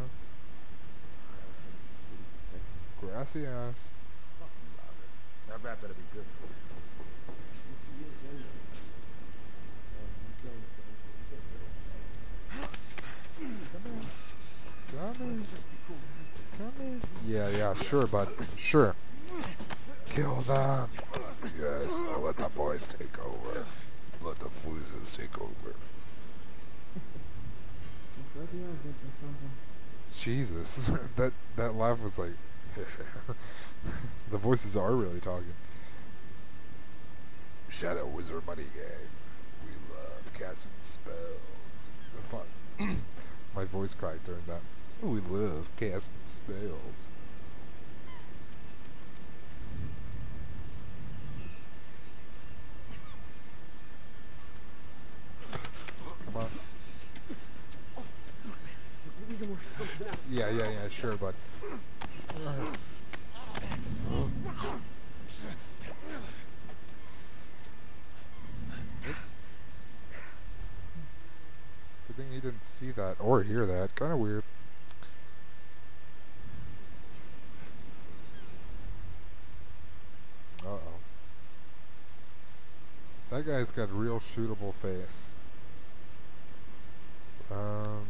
Grassy ass. That rap better be good for you. Come here. Come here. Yeah, yeah, sure, bud. Sure. Kill them. Yes, I'll let the boys take over. Let the voices take over. Jesus, that that laugh was like, the voices are really talking. Shadow Wizard Money Gang. We love casting spells. Fun. My voice cracked during that. We love casting spells. Come on. Yeah, yeah, yeah, sure, bud. Good thing he didn't see that or hear that. Kind of weird. Uh-oh. That guy's got a real shootable face. Um...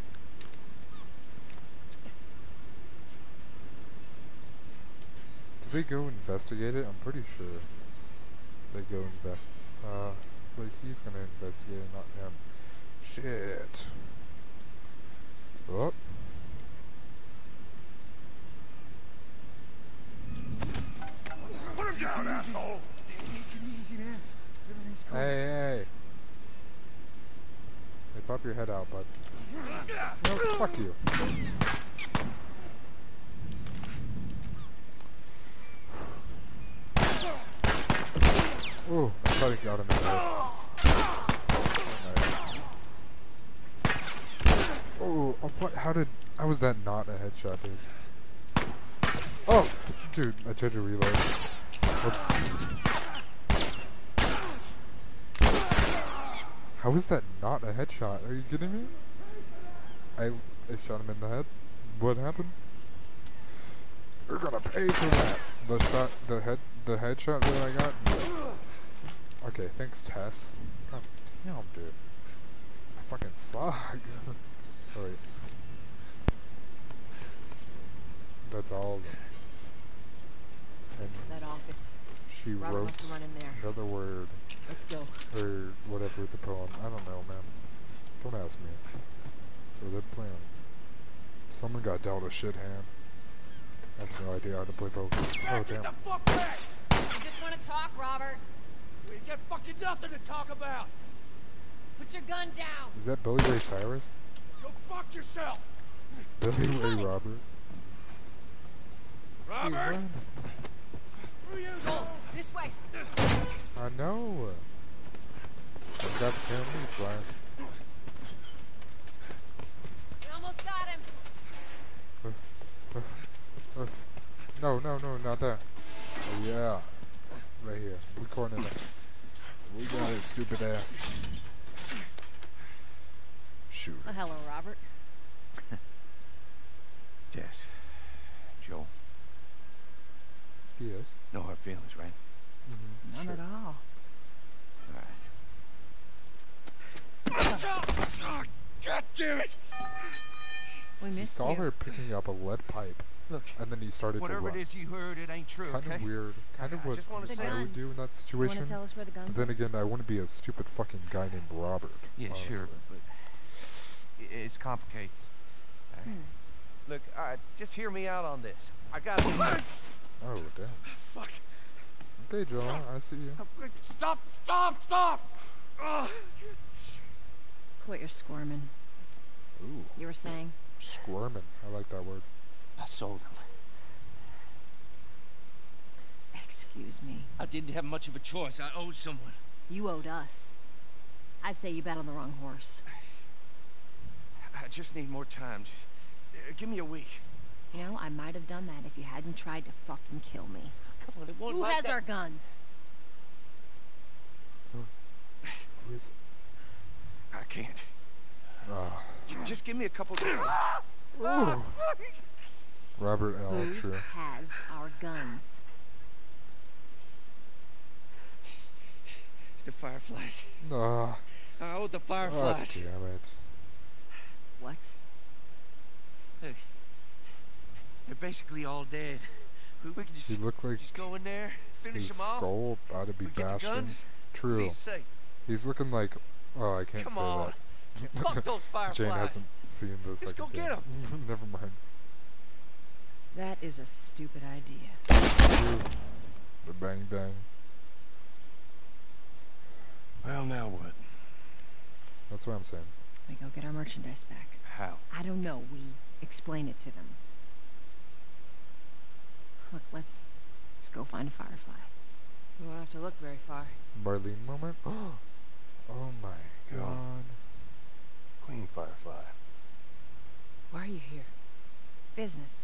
Did they go investigate it? I'm pretty sure they go invest. Uh, but he's gonna investigate it, not him. Shit. Oh. Put him down, asshole! Hey, hey. Hey, pop your head out, bud. No, fuck you. Ooh, I thought he got him in the head. Oh, Ooh, oh, what? How did... How was that not a headshot, dude? Oh! Dude, I tried to reload. Whoops. How was that not a headshot? Are you kidding me? I, I shot him in the head. What happened? You're gonna pay for that. The shot, the head, the headshot that I got. Yeah. Okay, thanks, Tess. God damn, dude. I fucking suck. Alright. That's all of them. And that office. she Robert wrote must have run in there. another word. Let's go. Or whatever the poem. I don't know, man. Don't ask me. Or that plan. Someone got dealt a shit hand. I have no idea how to play poker. Oh, damn. Get the fuck back! You just want to talk, Robert? We got fucking nothing to talk about! Put your gun down! Is that Billy Ray Cyrus? Go fuck yourself! Billy Ray Robert. Robert! Where you go? This way! I know. I got the ten minutes, guys. We almost got him! Uh, uh, uh, no, no, no, not that. Oh, yeah. Right here. We cornered him. We got his stupid ass. shooter. Well, hello, Robert. Tess. Joel. Yes. No hard feelings, right? Mm-hmm. None Sure. at all. Alright. God damn it! We He missed saw you. her picking up a lead pipe, Look, and then he started to whatever run. it is you heard, it ain't true, Kind of okay? weird. Kind of I what just wanna The say- I would do guns. in that You want situation. to tell us where the guns But then are? again, I wouldn't be a stupid fucking guy named Robert. Yeah, honestly. sure, but i- it's complicated. All right. Hmm. Look, all right, just hear me out on this. I got Oh damn. Fuck. Okay, Joel, I see you. Stop, stop, stop! Ugh. Quit your squirming. Ooh, You were saying? squirming. I like that word. I sold him. Excuse me. I didn't have much of a choice. I owed someone. You owed us. I'd say you bet on the wrong horse. I just need more time. Just, uh, give me a week. You know, I might have done that if you hadn't tried to fucking kill me. Come on, it won't Who like has that. our guns? Who is it? I can't. Ah. J- Just give me a couple days. Ooh. Robert L. Who True. has our guns? It's the Fireflies. Ah. I owed the God Fireflies. damn it. What? Look, they're basically all dead. We, we can just, He looked like just go in there, finish his them off. skull about to be We get the bashed in. guns? What do True. you say? He's looking like. Oh, I can't Come say on. that. Fuck those Fireflies. Jane hasn't seen this. Let's I go can get tell. 'em. Never mind. That is a stupid idea. Ooh. The bang bang. Well, now what? That's what I'm saying. We go get our merchandise back. How? I don't know. We explain it to them. Look, let's let's go find a Firefly. We won't have to look very far. Marlene moment. Oh my Go. god. Queen Firefly. Why are you here? Business.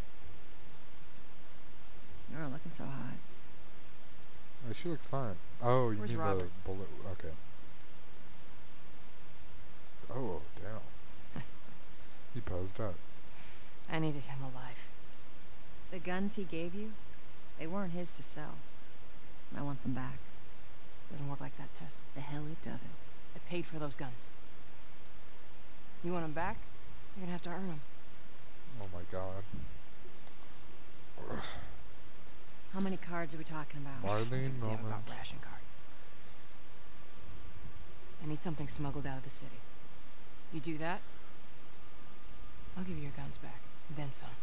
You're looking so hot. Oh, she looks fine. Oh, you Where's mean Robert? the bullet? Okay. Oh damn. He posed up. I needed him alive. The guns he gave you, they weren't his to sell. I want them back. Doesn't work like that, Tess. The hell it doesn't. I paid for those guns. You want them back? You're gonna have to earn them. Oh my god. Ugh. How many cards are we talking about? Marlene Damn moment. about ration cards. I need something smuggled out of the city. You do that, I'll give you your guns back. Then some.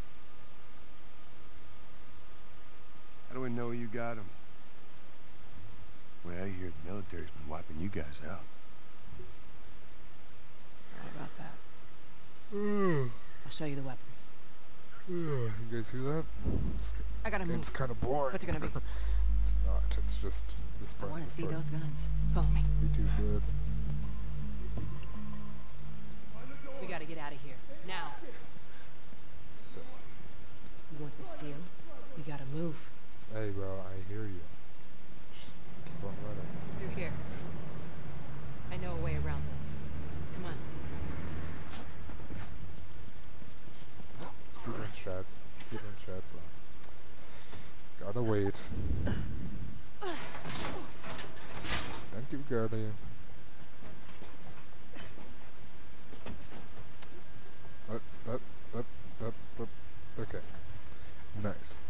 How do we know you got them? Well, I hear the military's been wiping you guys out. Right about that. I'll show you the weapons. You guys hear that? This g- I gotta this game's move. kind of boring. What's it gonna be? It's not. It's just this I part. want to this see part. those guns. Follow me. Me too, bud. We gotta get out of here. Now. You want this deal? We gotta move. Hey, bro, I hear you. Just keep on running. Through here. I know a way around this. Come on. Speedrun chats. Speedrun chats. Uh, gotta wait. Thank you, Guardian. Up, up, up, up, up. Okay. Nice.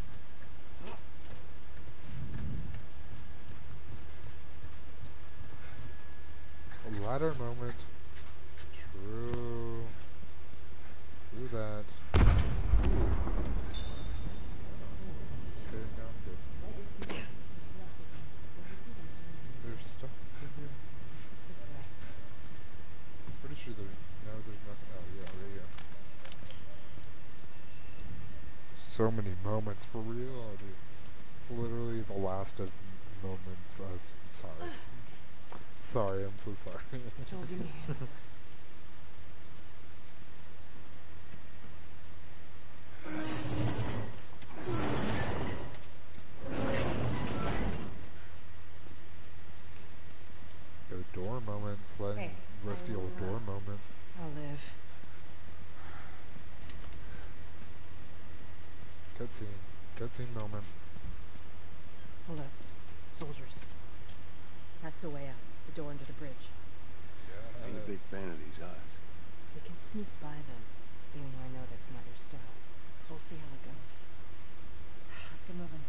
A ladder moment. True. True that. Ooh. Okay, now I'm good. Is there stuff in here? Pretty sure there. No, there's nothing. Oh, yeah, there you go. So many moments for real, dude. It's literally the last of moments. Uh, s- sorry. Sorry, I'm so sorry. Joel, give me a hand with this. The door moment, sliding Hey. rusty old door moment. I'll live. Cutscene. Cutscene moment. Hold up. Soldiers. That's the way out. The door into the bridge. Ain't a big fan of these odds. We can sneak by them, even though I know that's not your style. We'll see how it goes. Let's get moving.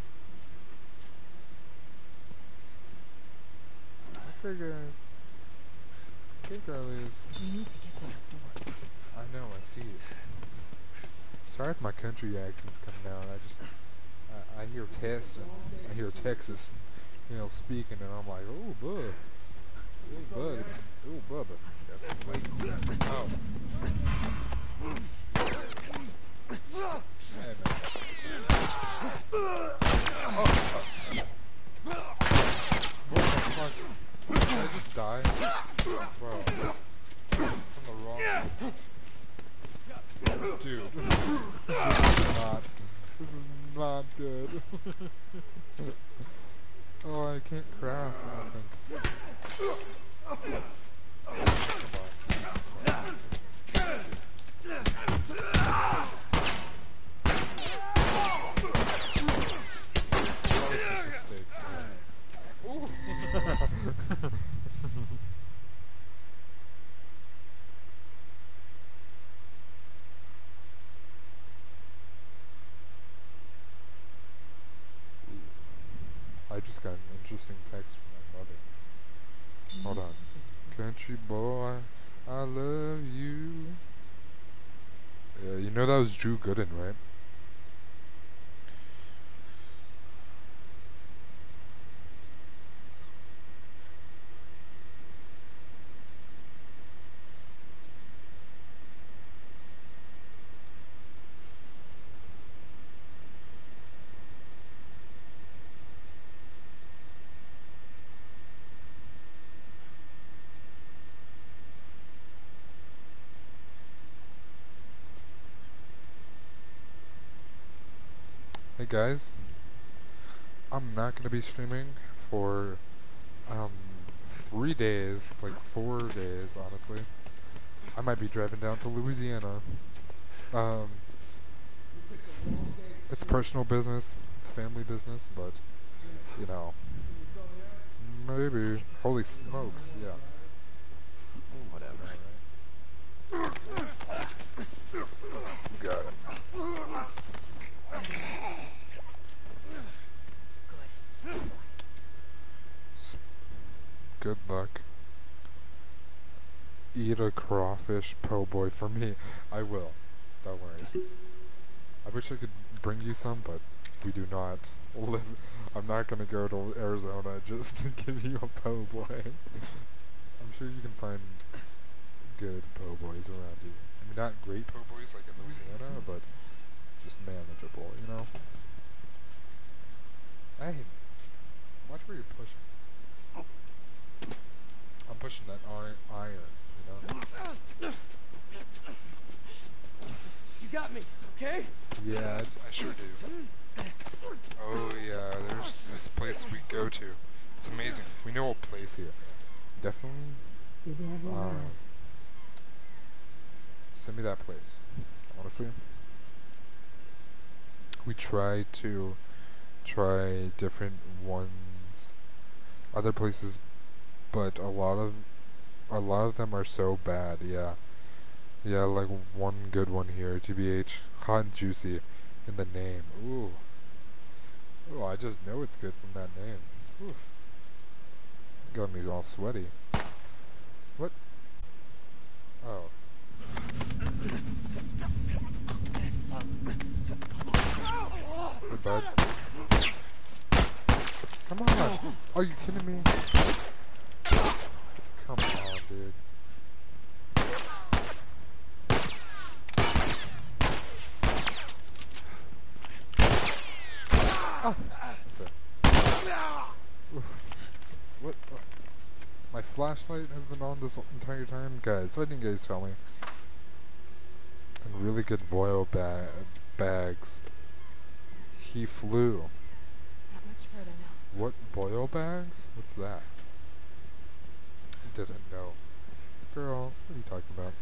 Okay, guys. Okay, girlies. We need to get to that door. I know, I see it. Sorry if my country accent's coming out. I just, I, I hear Tess and I hear Texas, you know, speaking, and I'm like, oh, bud. Oh, bud. Oh, Bubba. That's the way. Oh. Hey, man. Oh, what the fuck? Did I just die? Bro. From the wrong... Dude. This is not... This is not good. Oh, I can't craft, I don't think. I just got an interesting text from my mother. Hold on. Country boy, I love you. Yeah, you know that was Drew Gooden, right? Hey guys, I'm not gonna be streaming for um three days, like four days, honestly. I might be driving down to Louisiana. Um, it's, it's personal business, it's family business, but you know, maybe. Holy smokes, yeah. Whatever. Got it. Good luck. Eat a crawfish po' boy for me. I will. Don't worry. I wish I could bring you some, but we do not live. I'm not gonna go to Arizona just to give you a po' boy. I'm sure you can find good po' boys around you. I mean, not great po' boys like in Louisiana, but just manageable, you know? Hey, watch where you're pushing. I'm pushing that iron, iron, you know? You got me, okay? Yeah, I, I sure do. Oh yeah, there's this place we go to. It's amazing. We know a place here. Definitely. Uh, send me that place. Honestly. We try to try different ones, other places, but a lot of a lot of them are so bad. Yeah, yeah, like one good one here. T B H, hot and juicy, in the name. Ooh, oh, I just know it's good from that name. Ooh, got me all sweaty. What? Oh. Hey, bud. Come on! Are you kidding me? Come on, dude. Ah! Okay. Oof. What? Uh, my flashlight has been on this entire time? Guys, why didn't you guys tell me? And really good boil ba bags. He flew. Not much further now. What, boil bags? What's that? Didn't know. Girl, what are you talking about?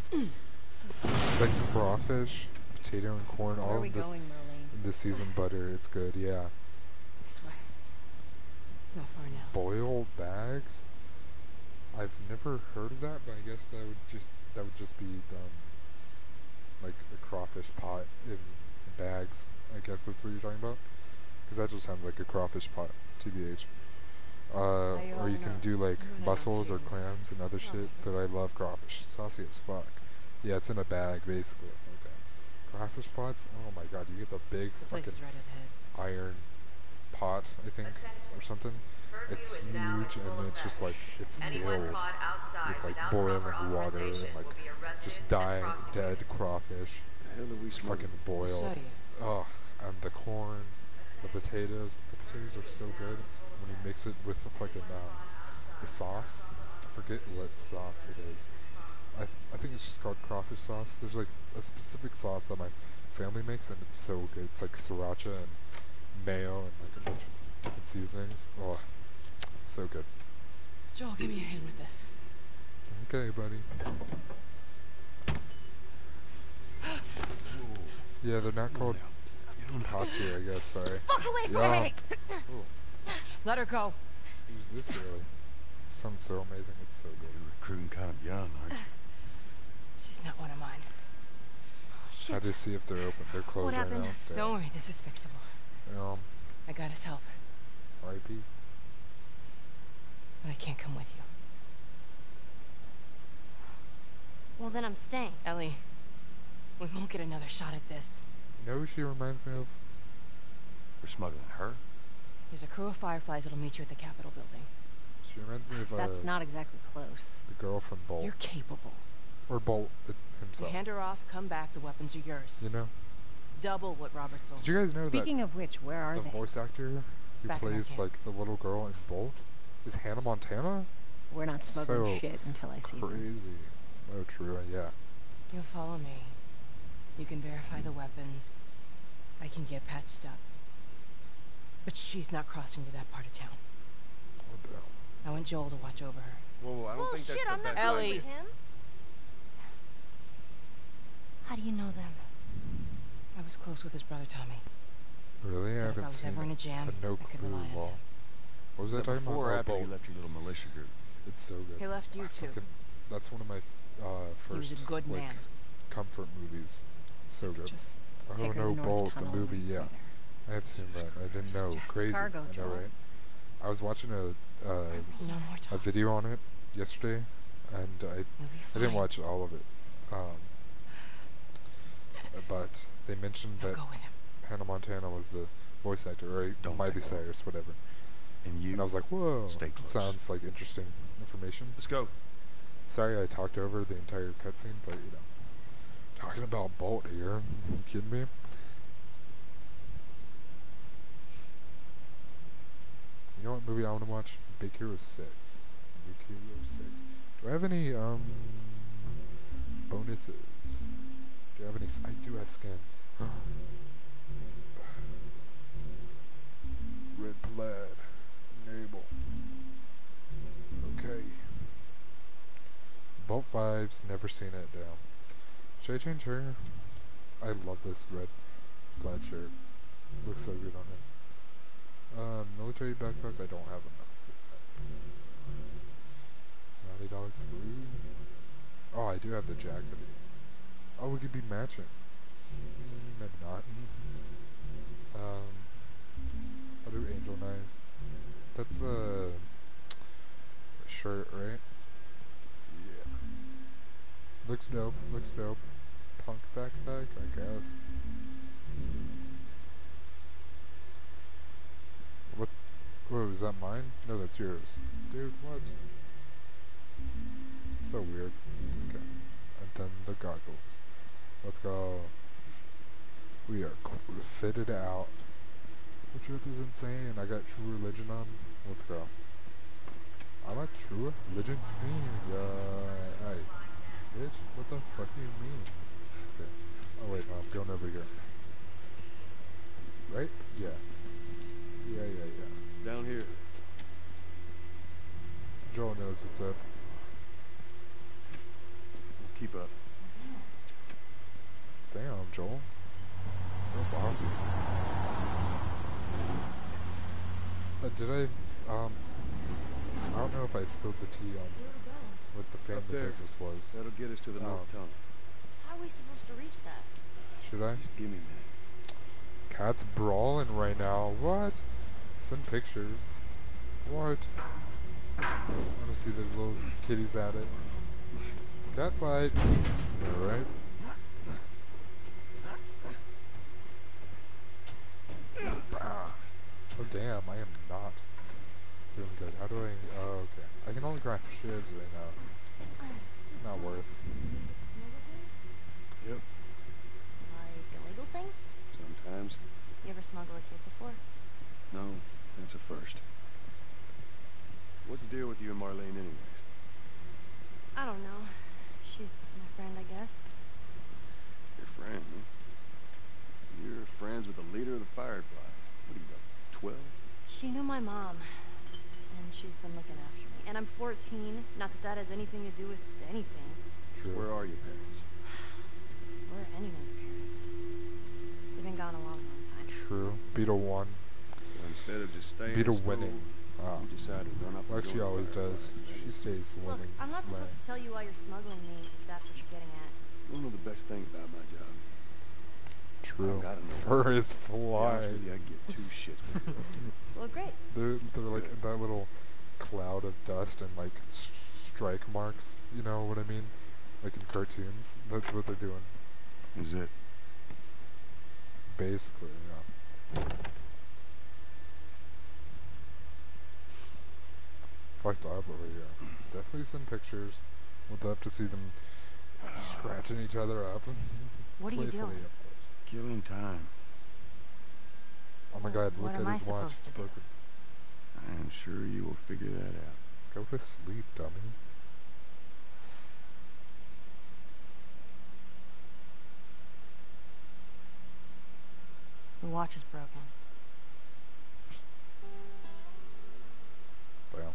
It's like crawfish, potato and corn, Where all are we in this going, Merlene? in this season butter. It's good, yeah. This way. It's not far now. Boiled bags? I've never heard of that, but I guess that would just that would just be um like a crawfish pot in bags. I guess that's what you're talking about, because that just sounds like a crawfish pot, T B H. Uh, Hey, or you can Alana. do like I'm running mussels or out of clams and other shit, but I love crawfish. Saucy as fuck. Yeah, it's in a bag basically. Okay. Crawfish pots? Oh my god, you get the big The place fucking is right up ahead. iron pot, I think, or something. It's huge, and it's just like it's filled with like boiling water and like just dying dead crawfish. The hell are we smoking? Fucking boiled. Oh, and the corn, the potatoes. The potatoes are so good when you mix it with the fucking um, the sauce. I forget what sauce it is. I I think it's just called crawfish sauce. There's like a specific sauce that my family makes, and it's so good. It's like sriracha and mayo and like a bunch of different seasonings. Oh, so good. Joel, give me a hand with this. Okay, buddy. Yeah, they're not called pots here, I guess. Sorry. Fuck away from Yeah. me! Oh, Let her go. who's this girly? Sounds so amazing. It's so good. You're recruiting kind of young, aren't you? She's not one of mine. Shit. Had to see if they're open. They're closed right happened? now. Damn. Don't worry, this is fixable. Um, I got his help, R I P. but I can't come with you. Well, then I'm staying. Ellie, we won't get another shot at this. You know who she reminds me of? We're smuggling her. There's a crew of Fireflies that'll meet you at the Capitol building. She reminds me of uh, That's not exactly close. the girl from Bolt. You're capable. Or Bolt uh, You himself. hand her off, come back, the weapons are yours. You know? Double what Robert sold. Did you guys know Speaking that of which, where are the they? voice actor who Back in our plays camp. like the little girl in Bolt is Hannah Montana? We're not smuggling so shit until I see them. crazy. Oh, true. Yeah. You'll follow me. You can verify the weapons. I can get patched up. But she's not crossing to that part of town. Oh, damn. I want Joel to watch over her. Whoa, I don't think Bullshit, that's the I'm not best Ellie. idea. with him. How do you know them? I was close with his brother Tommy. Really? I So if I haven't was seen ever in a it. jam, Had no I could clue. rely on Well, him. what was I So talking about? before or Oh, after you Bolt. left your little militia group? It's so good. He left you I too. fucking- that's one of my f- uh, He was first a good like man. comfort movies. So good. Just Oh take her to no, North Bolt, the Tunnel and movie. leave Yeah, her I have seen that. I didn't know. Just Crazy. cargo, I know, Joel. right? I was watching a uh, there. No more a talk. video on it yesterday, and I You'll be I didn't fine. watch all of it. Um, but they mentioned I'll that go with him. Hannah Montana was the voice actor, right? Don't Miley think so. Cyrus, whatever. And you? And I was like, whoa, Stay close. sounds like interesting information. Let's go. Sorry I talked over the entire cutscene, but you know, talking about Bolt here. You kidding me? You know what movie I want to watch? Big Hero six. Big Hero six. Do I have any um bonuses? Do I have any? S- I do have skins. Red plaid, enable. Okay. Bolt vibes. Never seen it. Down. Should I change her? I love this red plaid shirt. Looks so good on it. Um, military backpack, I don't have enough for that. Naughty Dog three? Oh, I do have the jacket. Oh, we could be matching. Mm, maybe not. Um, I'll do Angel Knives. That's a shirt, right? Yeah. Looks dope, looks dope. Punk backpack, I guess. What? Whoa, is that mine? No, that's yours. Dude, what? So weird. Okay. And then the goggles. Let's go. We are qu- fitted out. The trip is insane. I got True Religion on. Let's go. I'm a True Religion fiend. Uh, hey. Bitch, what the fuck do you mean? Okay. Oh wait, no, I'm going over here. Right? Yeah. Yeah, yeah, yeah. Down here. Joel knows what's up. Keep up. Damn, Joel. So bossy. Uh, did I, um, I don't know if I spilled the tea on what the family Up there. business was. That'll get us to the Um, North Tunnel. How are we supposed to reach that? Should I? Just give me a minute. Cat's brawling right now. What? Send pictures. What? I want to see those little kitties at it. Cat fight. Alright. Oh damn, I am not doing good. How do I... Oh, okay. I can only craft shivs right now. Not worth. Yep. Like illegal things? Sometimes. You ever smuggle a kid before? No, that's a first. What's the deal with you and Marlene anyways? I don't know. She's my friend, I guess. Your friend, huh? You're friends with the leader of the Firefly. What are you, about twelve? She knew my mom, and she's been looking after me. And I'm fourteen. Not that that has anything to do with anything. True. Where are your parents? Where are anyone's parents? They've been gone a long, long time. True. Beetle won. Well, instead of just staying Beetle in school, winning. Ah. you decided to run up Like and she join the always Fireflies. does. She stays Look, winning. I'm not Slay. supposed to tell you why you're smuggling me, if that's what you're getting at. You don't know the best thing about my job. True. I've gotta know. Fur is To be honest fly. with you, I give two shits. Well, great. They're, they're like that little cloud of dust and like s- strike marks, you know what I mean? Like in cartoons. That's what they're doing. Is it? Basically, yeah. Fucked up over here. Definitely send pictures. Would love to see them scratching each other up. What are you Playfully, doing? of course. Killing time. Oh my god, What look am at I his watch. supposed It's to do? broken. I am sure you will figure that out. Go to sleep, dummy. The watch is broken. Damn.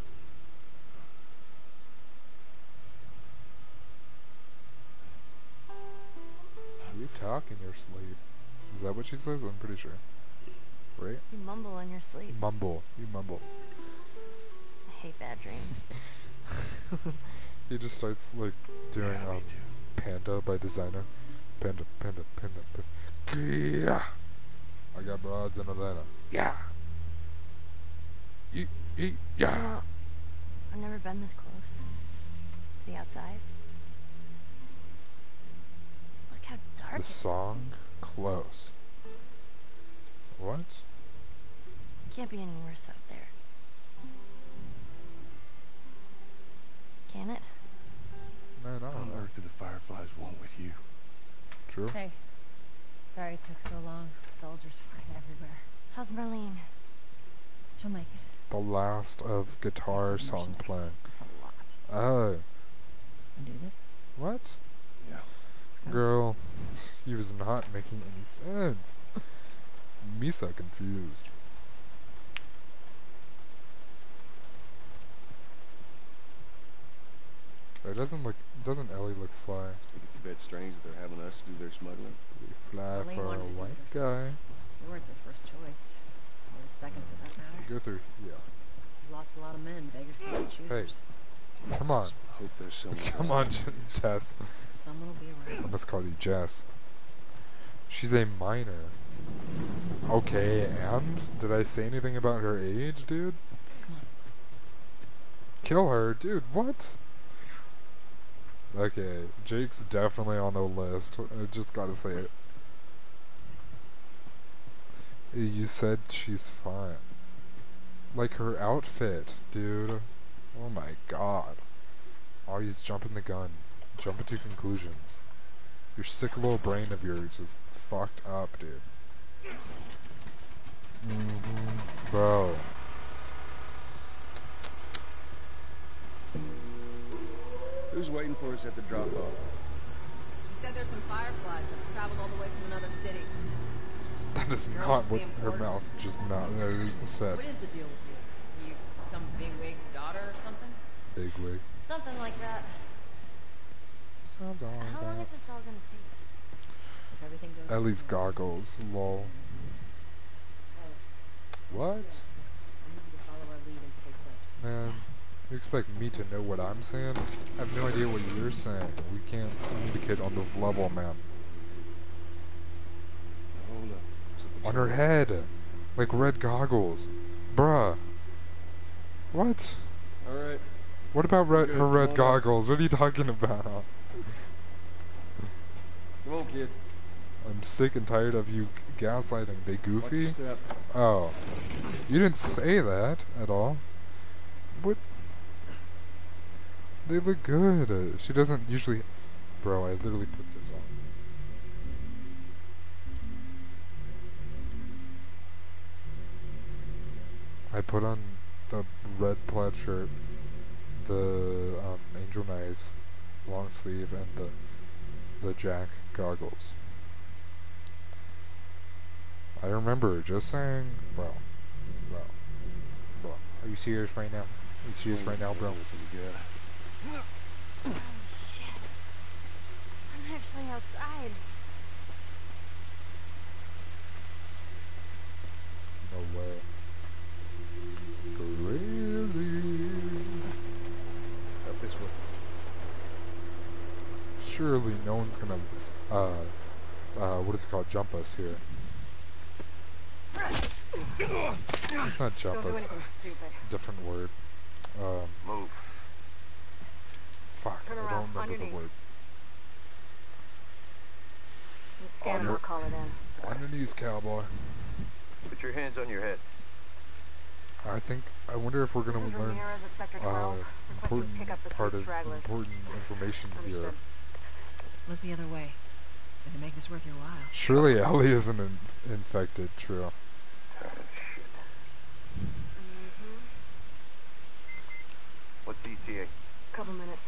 You talk in your sleep. Is that what she says? I'm pretty sure. Right? You mumble in your sleep. Mumble. You mumble. I hate bad dreams. He just starts like doing Yeah, me um Panda by Designer. Panda, panda, panda, panda. Yeah. I got broads in Atlanta. Yeah. Eat, eat, yeah. You know, I've never been this close. It's the outside. Look how dark The it is. song Close. What? Can't be any worse out there. Can it? Man, I What don't on know. earth do the Fireflies want with you? True. Hey. Sorry it took so long. Soldiers flying everywhere. How's Marlene? She'll make it. The last of guitar It's song merchandise. playing. It's a lot. Oh. And do this? What? Yeah. Girl, he was not making any sense. Me so confused. It doesn't look. Doesn't Ellie look fly? Think it's a bit strange that they're having us do their smuggling. We fly Ellie for a wanted to do white this. guy. We weren't their first choice. Or the second for that matter. Go through. Yeah. She's lost a lot of men. Beggars can't be choosers. Come on. Hope there's someone. Come on, J- Jess. Someone will be I around. must call you Jess. She's a minor. Okay, and? Did I say anything about her age, dude? Come on. Kill her? Dude, what? Okay, Jake's definitely on the list. I just gotta say it. You said she's fine. Like her outfit, dude. Oh my god. Always jumping the gun. Jumping to conclusions. Your sick little brain of yours is fucked up, dude. Mm-hmm. Bro. Who's waiting for us at the drop-off? She said there's some fireflies that have traveled all the way from another city. That is Girl not must what be her important. mouth just mouth uh, said. What is the deal with you? You some bigwig's daughter or something? Big wig. Something like that. Something like How long that. is this all gonna take? If everything goes At least smoothly. goggles, lol. What? I need you to follow our lead and stay close. Man, you expect me to know what I'm saying? I have no idea what you're saying. We can't communicate on this level, man. Hold up. Is it On her patrol? head. Like red goggles. Bruh. What? Alright. What about red, Good, her come red on up. goggles? What are you talking about? Come on, kid. I'm sick and tired of you g- gaslighting. They Watch goofy? your step. Oh. You didn't say that at all. What? They look good. Uh, she doesn't usually... Bro, I literally put this on. I put on the red plaid shirt, the um, angel knives, long sleeve, and the the Jack goggles. I remember, just saying, bro, bro, bro. Are you serious right now? Are you serious right now, bro? Oh, shit. I'm actually outside. No way. Crazy. Up this way. Surely no one's gonna, uh, uh, what is it called? Jump us here. It's not jump Don't do us. anything stupid. Different word. Um, Move. fuck, Turn I around, don't on remember your the knees. word. You scan On him, your- I'll call it in. On your knees, cowboy. Put your hands on your head. I think, I wonder if we're gonna This is learn, Ramirez at Sector uh, twelve. Requesting important pick up the part three of, stragglers. important information here. Understood. Look the other way. Gonna make this worth your while. Surely Ellie isn't in infected, true. Tired of shit. Mm-hmm. What's E T A? Couple minutes.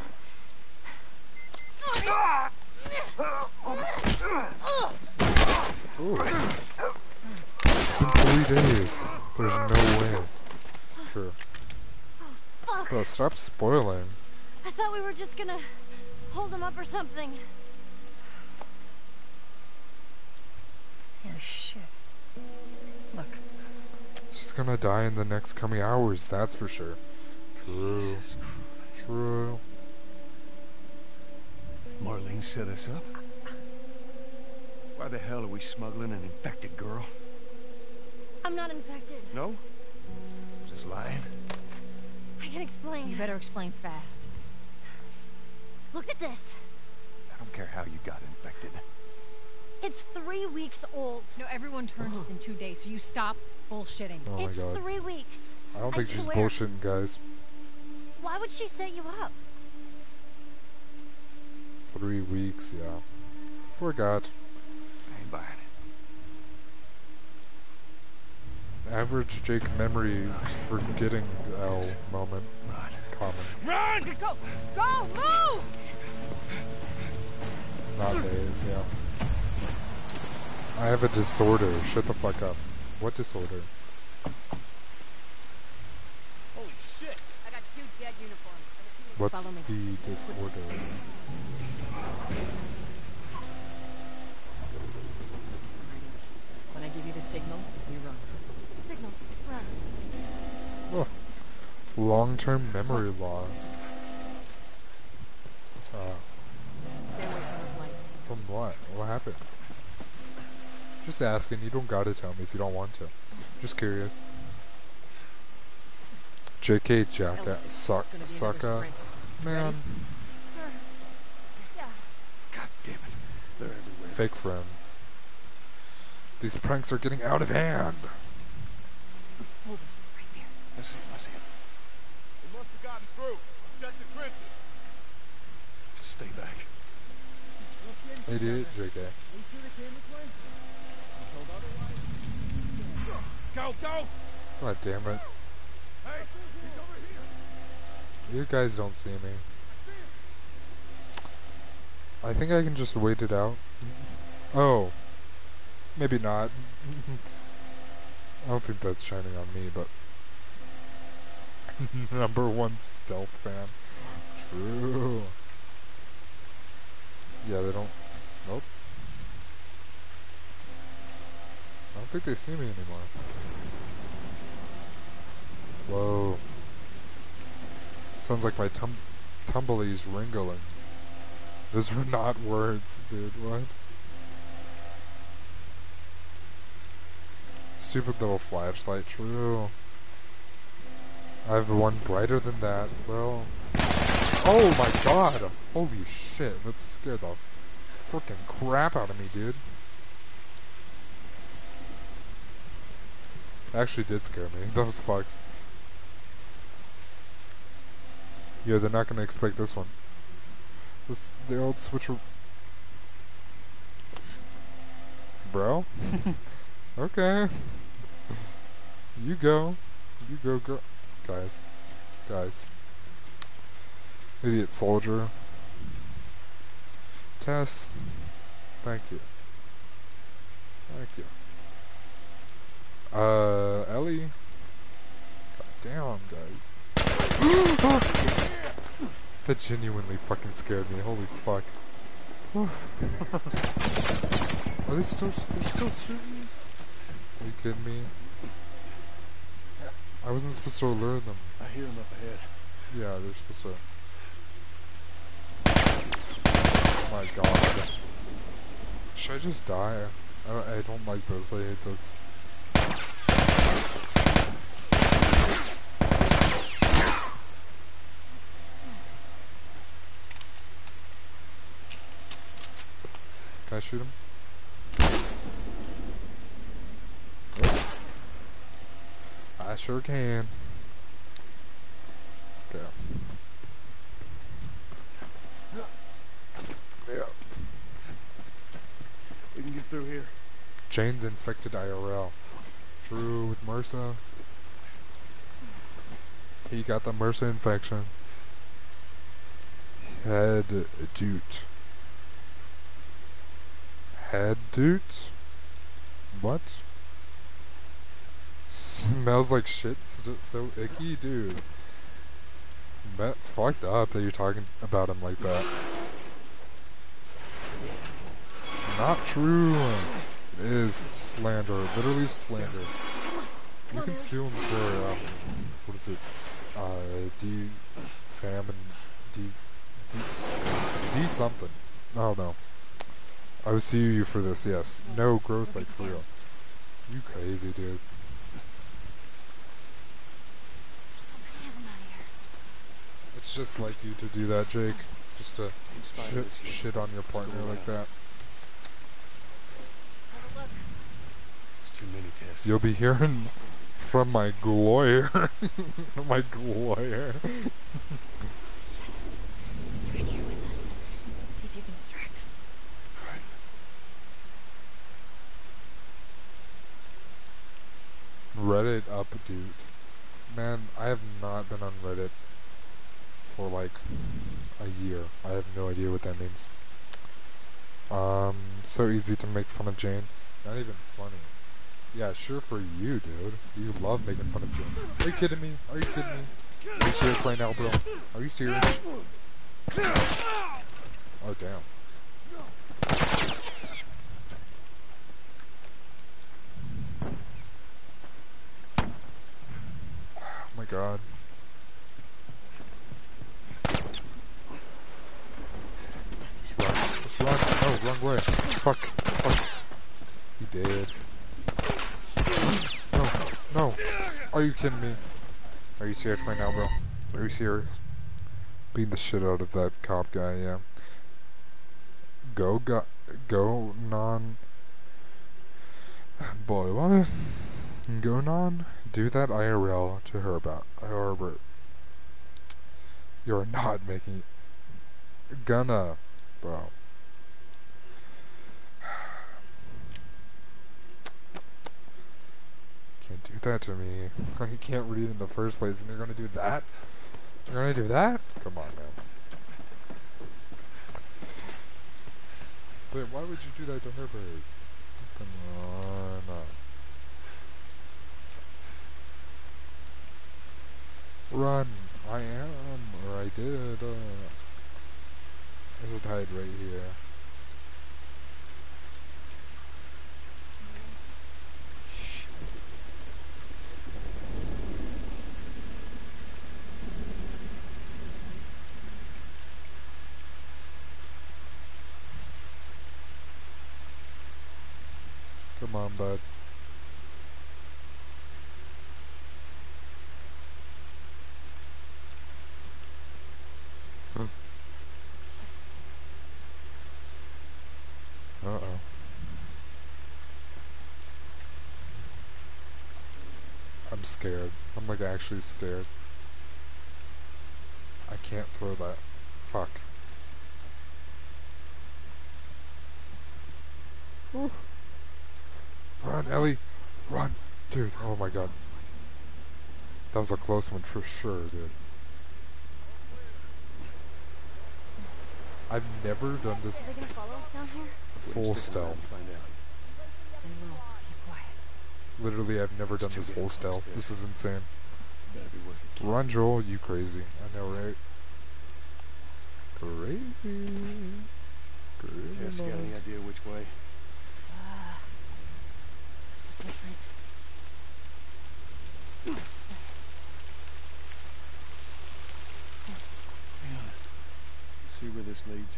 Ooh. It's been three days. There's no way. True. Fuck. Bro, stop spoiling. I thought we were just gonna hold him up or something. Oh shit. Look. She's gonna die in the next coming hours, that's for sure. True. True. Marlene set us up? Why the hell are we smuggling an infected girl? I'm not infected. No? Just lying? I can explain. You better explain fast. Look at this. I don't care how you got infected. It's three weeks old. No, everyone turns within two days, so you stop bullshitting. Oh my It's god. three weeks. I don't I think she's swear. bullshitting, guys. Why would she set you up? Three weeks, yeah. Forgot. I ain't buying it. Average Jake memory forgetting L moment. Run. Common. Run! Go! Go! Move! Not days, yeah. I have a disorder. Shut the fuck up. What disorder? Holy shit! I got two dead uniforms. What's Follow me. the disorder? When I give you the signal, we run. Signal. Run. Oh. Long-term memory loss. Uh, Stay away from those lights. from what? What happened? Just asking. You don't gotta tell me if you don't want to. Just curious. J K Jacka. Suck. Gonna be another Sucka. sprint. Man. Yeah. God damn it. They're everywhere. Fake friend. These pranks are getting out of hand. Move it. Right there. I see him, I see him. They must have gotten through. Check the trenches. Just stay back. Idiot J K. Go, go! God damn it. Hey, he's over here. You guys don't see me. I think I can just wait it out. Oh. Maybe not. I don't think that's shining on me, but... Number one stealth fan. True. Yeah, they don't... Nope. think they see me anymore. Whoa. Sounds like my tum tumbly's wrangling. Those were not words, dude. What? Stupid little flashlight. True. I have one brighter than that. Well. Oh my god! Holy shit. That scared the freaking crap out of me, dude. Actually did scare me. That was fucked. Yeah, they're not gonna expect this one. This the old switcher. Bro? Okay. You go. You go, girl. Guys. Guys. Idiot soldier. Tess. Thank you. Thank you. Uh, Ellie. God damn, guys. That genuinely fucking scared me. Holy fuck. Are they still, they're still shooting? Are you kidding me? I wasn't supposed to alert them. I hear them up ahead. Yeah, they're supposed to. Oh my god. Should I just die? I don't, I don't like this. I hate this. Can I shoot him? Oh. I sure can. Okay. Yeah. We can get through here. Jane's infected I R L. True with MRSA. He got the MRSA infection. Head doot. Head doot? What? Smells like shit. It's just so icky, dude. That fucked up that you're talking about him like that. Not true. It is slander. Literally slander. You can sue him for, um, what is it? Uh, D, fam and D, D, D something. I don't know. I would sue you for this, yes. No, gross, like, for real. You crazy, dude. It's just like you to do that, Jake. Just to shit, shit on your partner like that. It's too many tests. You'll be hearing from my lawyer. My lawyer. Right here with us. See if you can distract him. Reddit up, dude. Man, I have not been on Reddit for like a year. I have no idea what that means. Um, so easy to make fun of Jane. Not even funny. Yeah, sure for you, dude. You love making fun of Jane. Are you kidding me? Are you kidding me? Are you serious right now, bro? Are you serious? Oh, damn. Oh my god. Just run. Just run. No, wrong way. Fuck. Fuck. He did. No. No. Are you kidding me? Are you serious right now, bro? Are you serious? Beat the shit out of that cop guy, yeah. Go, go, go, non. Boy, what? Go, non. Do that I R L to her about Herbert. You're not making. Gonna, bro. Can't do that to me. You can't read in the first place, and you're gonna do that? You're gonna do that? Come on, man. Wait, why would you do that to Herbert? Come on. Run. I am, or I did. Uh, I should hide right here. Come on, bud. Huh. Uh-oh. I'm scared. I'm like actually scared. I can't throw that. Fuck. Ooh. Run, Ellie! Run! Dude, oh my god. That was a close one for sure, dude. I've never done this Are they gonna follow us down here? full stealth. Find out. Stay low. Keep quiet. Literally, I've never done It's this too full good. stealth. This is insane. Better be worth it. Run, Joel, you crazy. I know, right? Crazy. Crazy. Jess, you got any idea which way? Ah. So different. Man, see where this leads.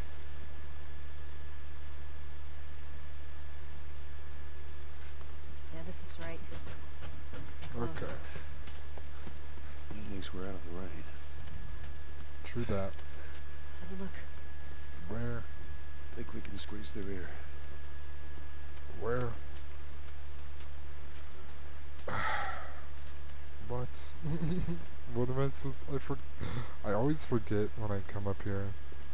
Yeah, this looks right. Okay. At least we're out of the rain. True that. How's it look? Where? Think we can squeeze through here. Where? What? What am I supposed to, I for I always forget when I come up here.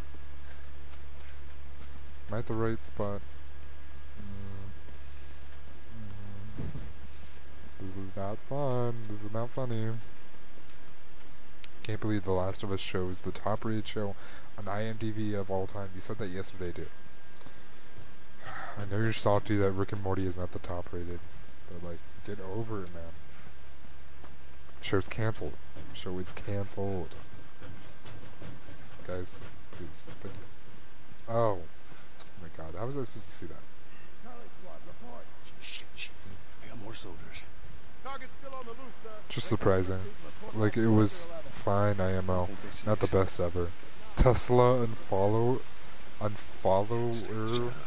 Am I at the right spot? Mm. Mm. This is not fun. This is not funny. Can't believe The Last of Us shows the top rated show on IMDb of all time. You said that yesterday, dude. I know you're salty that Rick and Morty is not the top rated, but like, get over it, man. Show's cancelled. Show is cancelled. Guys, please, thank you. Oh. Oh my god, how was I supposed to see that? Shit, shit. I got more soldiers. Just surprising. Like, it was fine I M O. Not the best ever. Tesla unfollow... Unfollower...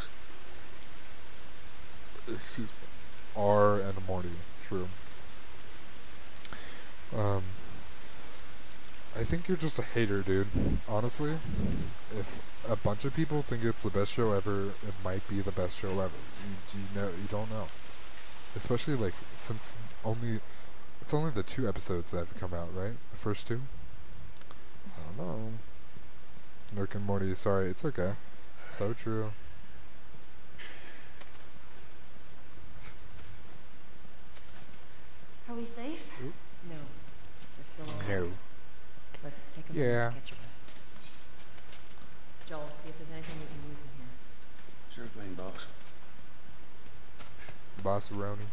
Excuse me. R and Morty. True. Um... I think you're just a hater, dude. Honestly. If a bunch of people think it's the best show ever, it might be the best show ever. You, you know, you don't know. Especially, like, since only... It's only the two episodes that have come out, right? The first two? I don't know. Rick and Morty, sorry, it's okay. So true. Are we safe? Oop. No. They're still alive. No. But take a Yeah. minute to catch your breath. Joel, see if there's anything we can use in here. Sure thing, boss. Bossaroni.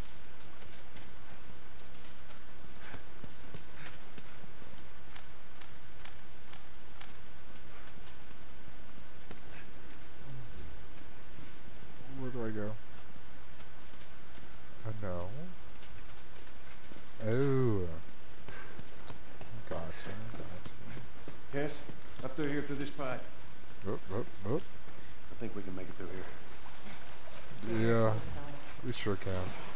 Where do I go? Uh, no. Oh. Gotcha, gotcha. Tess, up through here through this pipe. Oop, oop, oop. I think we can make it through here. Yeah, we sure can.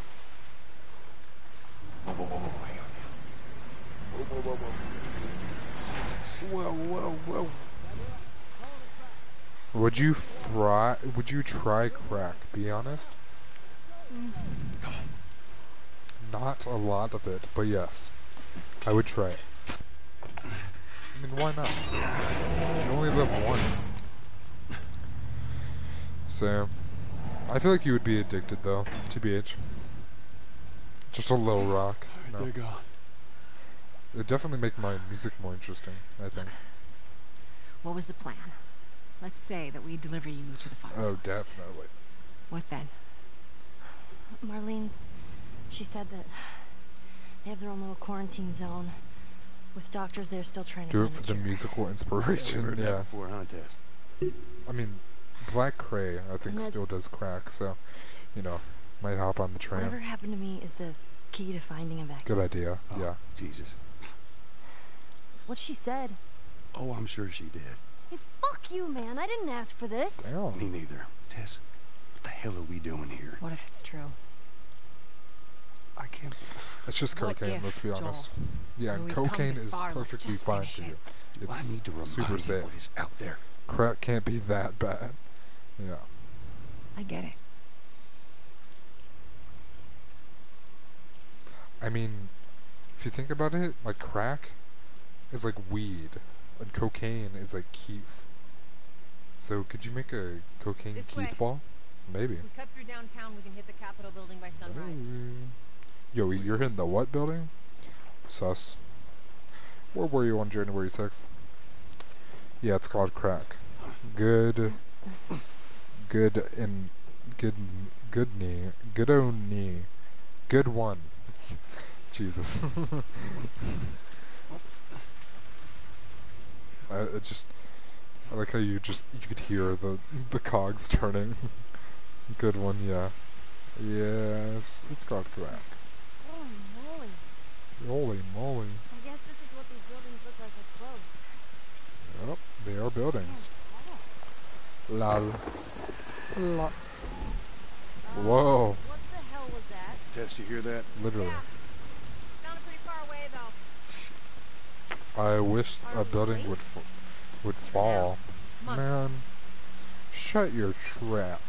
Whoa, whoa, whoa, whoa, hang on. Whoa, whoa, whoa, whoa. Whoa, whoa, whoa. Would you fry, would you try crack, be honest? Mm. Come on. Not a lot of it, but yes. I would try it. I mean, why not? You only live once. So, I feel like you would be addicted though, T B H. Just a little rock. Alright, No. they're gone. It would definitely make my music more interesting, I think. What was the plan? Let's say that we deliver you to the Fireflies. Oh, definitely. What then? Marlene, she said that they have their own little quarantine zone with doctors there still trying to Do it find for the the cure. musical Yeah, we inspiration, heard that yeah. before, huh, Tess? I mean, Black Cray, I think, And that- still does crack, so, you know, might hop on the train. Whatever happened to me is the key to finding a vaccine. Good idea, Oh, yeah. Jesus. It's what she said. Oh, I'm sure she did. Hey, fuck you, man. I didn't ask for this. Damn. Me neither. Tess, What the hell are we doing here? What if it's true? I can't... It's just What cocaine, if, let's be honest. Joel? Yeah, When and we've come cocaine this is far, let's perfectly just fine finish for it. you. Well, I It's need to remind super you safe. what is out there. Crack can't be that bad. Yeah. I get it. I mean, if you think about it, like crack is like weed, and cocaine is like keef. So could you make a cocaine This keef way. ball? Maybe. We cut through downtown, we can hit the Capitol building by sunrise. Yo, you're hitting the what building? Sus. Where were you on January sixth? Yeah, it's called crack. Good. Good in. Good. Good knee. Good own knee. Good one. Jesus. I, I just. I like how you just. You could hear the, the cogs turning. Good one, yeah. Yes, it's called crack. Holy moly. Holy moly. I guess this is what these buildings look like up close. Yep, they are buildings. Lol. Lol. Whoa. What the hell was that? Tess, you hear that? Literally. Sounded pretty far away, though. I wish a building would f would fall. Man, shut your trap.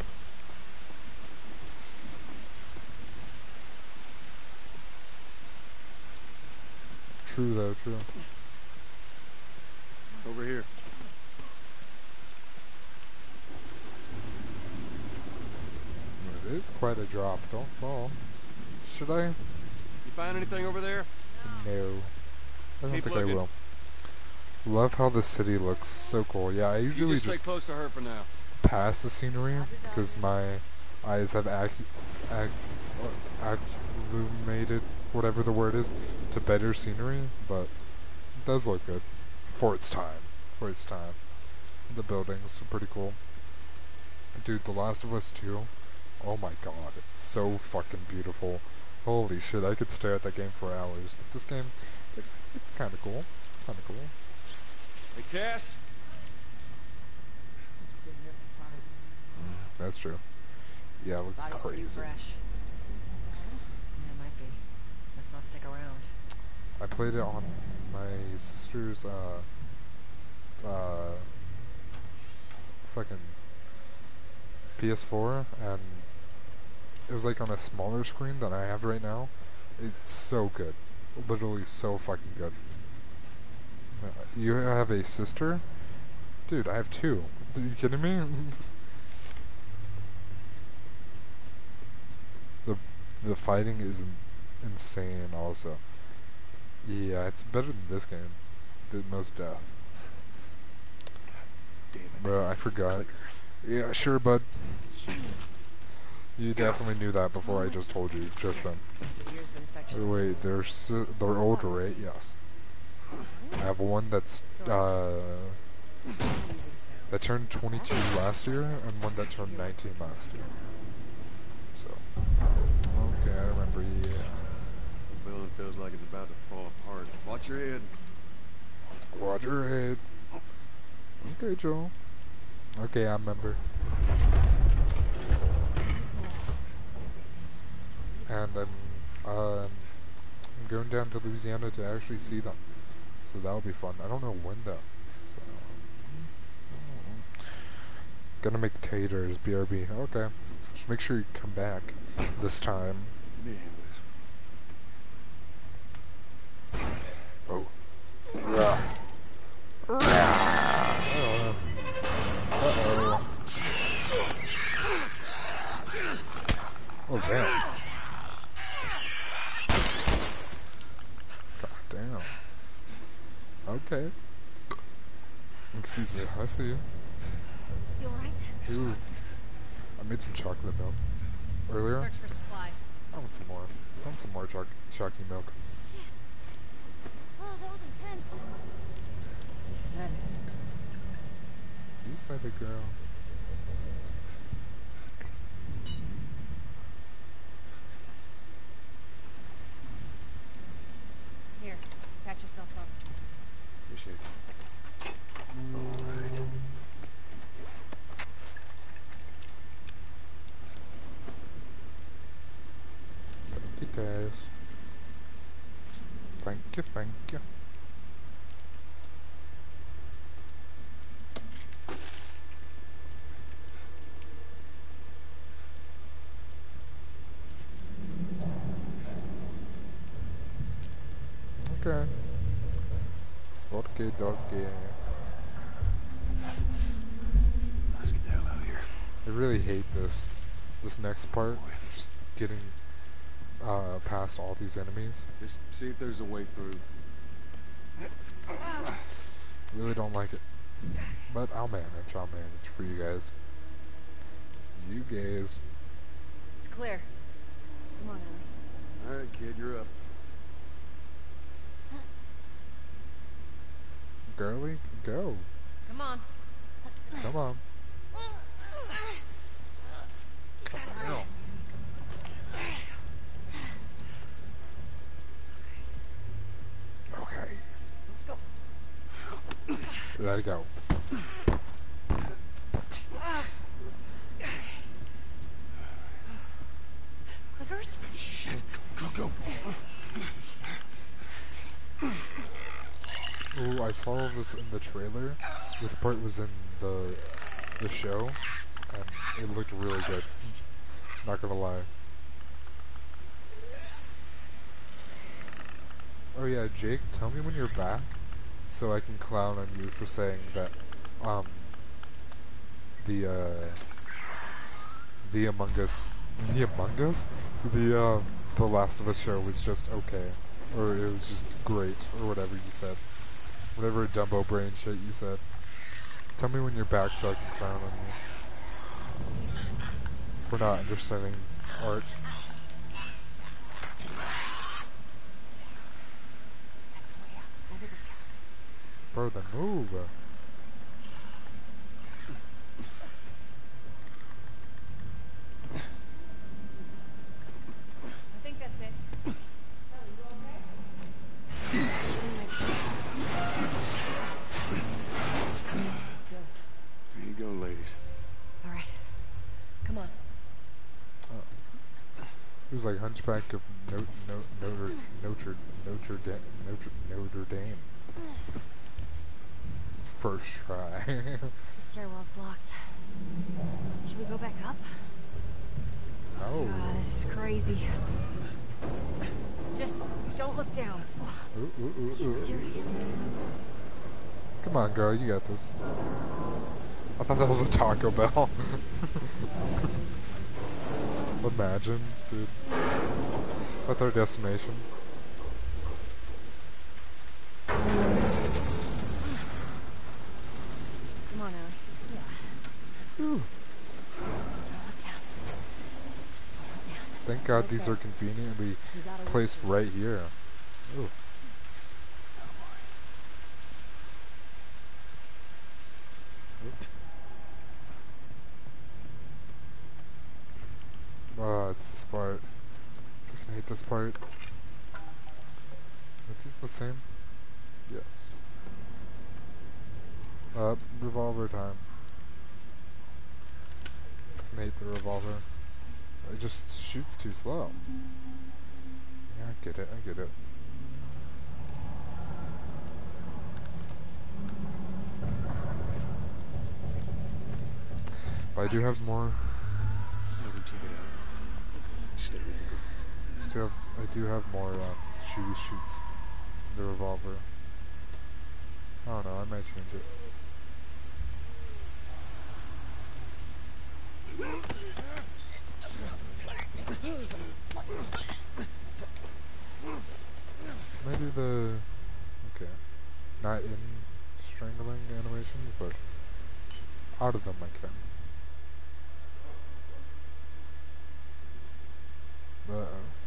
True though, true. Over here. It is quite a drop. Don't fall. Should I? You find anything over there? No. I don't Keep think I looking. will. Love how the city looks. So cool. Yeah, I You usually just stay just close to her for now. pass the scenery because my eyes have ac ac acclimated, whatever the word is, to better scenery, but it does look good for its time. For its time. The buildings are pretty cool. Dude, The Last of Us two, oh my god, it's so fucking beautiful. Holy shit, I could stare at that game for hours. But this game, it's it's kind of cool. It's kind of cool. Hey, Tess? That's true. Yeah, it looks Body's pretty crazy. fresh. Yeah, it might be. Let's not stick around. I played it on my sister's, uh, uh, fucking P S four, and it was like on a smaller screen than I have right now. It's so good. Literally so fucking good. Uh, You have a sister? Dude, I have two. Are you kidding me? the the fighting is in insane also. Yeah, it's better than this game. The most death. Damn it. Bro, I forgot. Yeah, sure, bud. You definitely knew that before I just told you, just then. The years of infection. Oh, wait, they're si they're older, right? Yes. I have one that's uh that turned twenty-two last year, and one that turned nineteen last year. So, okay, I remember. Yeah. The building feels like it's about to fall apart. Watch your head. Watch your head. Okay, Joel. Okay, I remember. And I'm, um, I'm going down to Louisiana to actually see them. So that'll be fun. I don't know when though. So, gonna make taters, B R B. Okay. Just make sure you come back this time. Let me handle this. Oh. Yeah. Uh-oh. Uh-oh. Oh, damn. God damn. Okay. Excuse me, I see you. You alright? Ooh. I made some chocolate milk earlier. Search for supplies. I want some more. I want some more choc chalky milk. Shit. Oh, that was intense. You said it. You said it, girl. Here, patch yourself up. Appreciate it. Alright. you, thank you. Okay. Okay, doggy. Let's get the hell out of here. I really hate this. This next part. Just getting uh, past all these enemies. Just see if there's a way through. Really don't like it. But I'll manage. I'll manage for you guys. You guys. It's clear. Come on, Ellie. Alright, kid, you're up. Girly, go. Come on. Come on. Ow. Okay. Let's go. Let it go. Clickers? Shit. Go, go. Ooh, I saw this in the trailer. This part was in the the show, and it looked really good. Not gonna lie. Oh yeah, Jake, tell me when you're back, so I can clown on you for saying that, um, the, uh, the Among Us, the Among Us? The, um, the Last of Us show was just okay. Or it was just great, or whatever you said. Whatever Dumbo brain shit you said. Tell me when you're back so I can clown on you. For not understanding art. Bro, then move. I think that's it. Ellie, you okay? There you go, ladies. All right. Come on. It was like Hunchback of no, no, Notre Notre Notre Dame Notre Notre Dame. First try. The stairwell's blocked. Should we go back up? Oh. God, this is crazy. Just don't look down. Ooh, ooh, ooh, Are you ooh. serious? Come on, girl, you got this. I thought that was a Taco Bell. Imagine, dude. That's our destination. Come on, Ellie. Yeah. Ooh. Thank God these are conveniently placed right here. Ooh. Oh, it's this part. I freaking hate this part. Are these the same? Yes. Uh, revolver time. I freaking hate the revolver. It just shoots too slow. Yeah, I get it, I get it. But I do have more. Still have, I do have more um, shooty shoots in the revolver. I don't know, I might change it. Can I do the... okay. Not in strangling animations, but out of them I can. Uh-oh.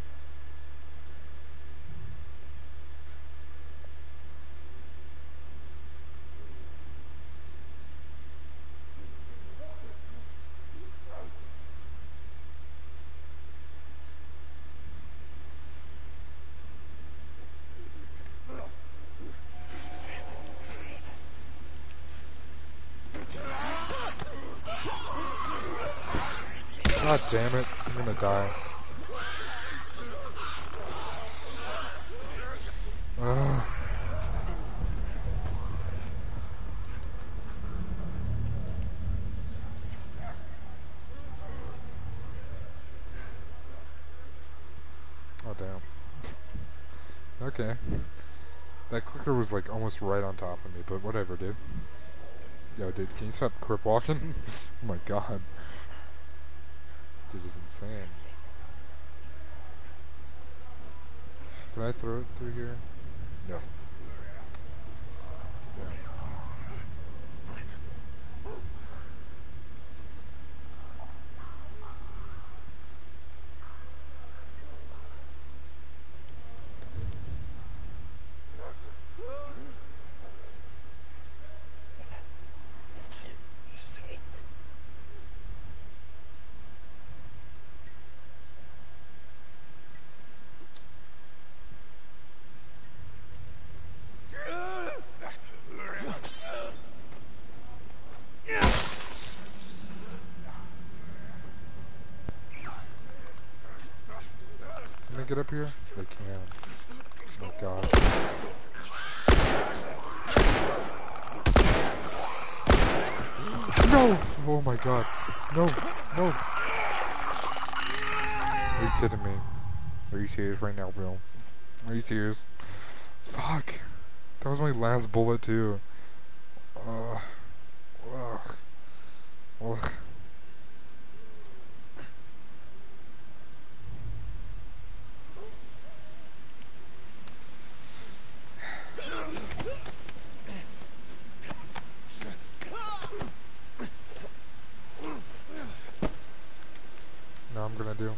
God damn it, I'm gonna die. Ugh. Oh damn. Okay. That clicker was like almost right on top of me, but whatever, dude. Yo, dude, can you stop crip walking? Oh my god. Dude is insane. Did I throw it through here? No. Yeah. Can they get up here? They can. Oh my god. No! Oh my god. No! No! Are you kidding me? Are you serious right now, bro? Are you serious? Fuck! That was my last bullet too. Ugh. Ugh. Ugh. Now I'm gonna do.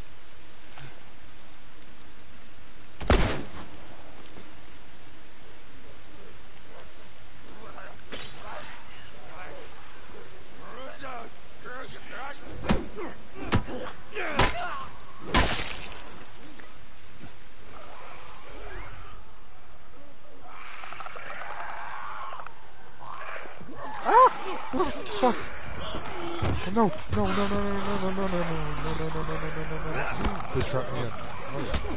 Fuck! No, no, no, no, no, no, no, no, no, no, no, no, no, no, no, no, no, no. They trapped me in. Oh yeah.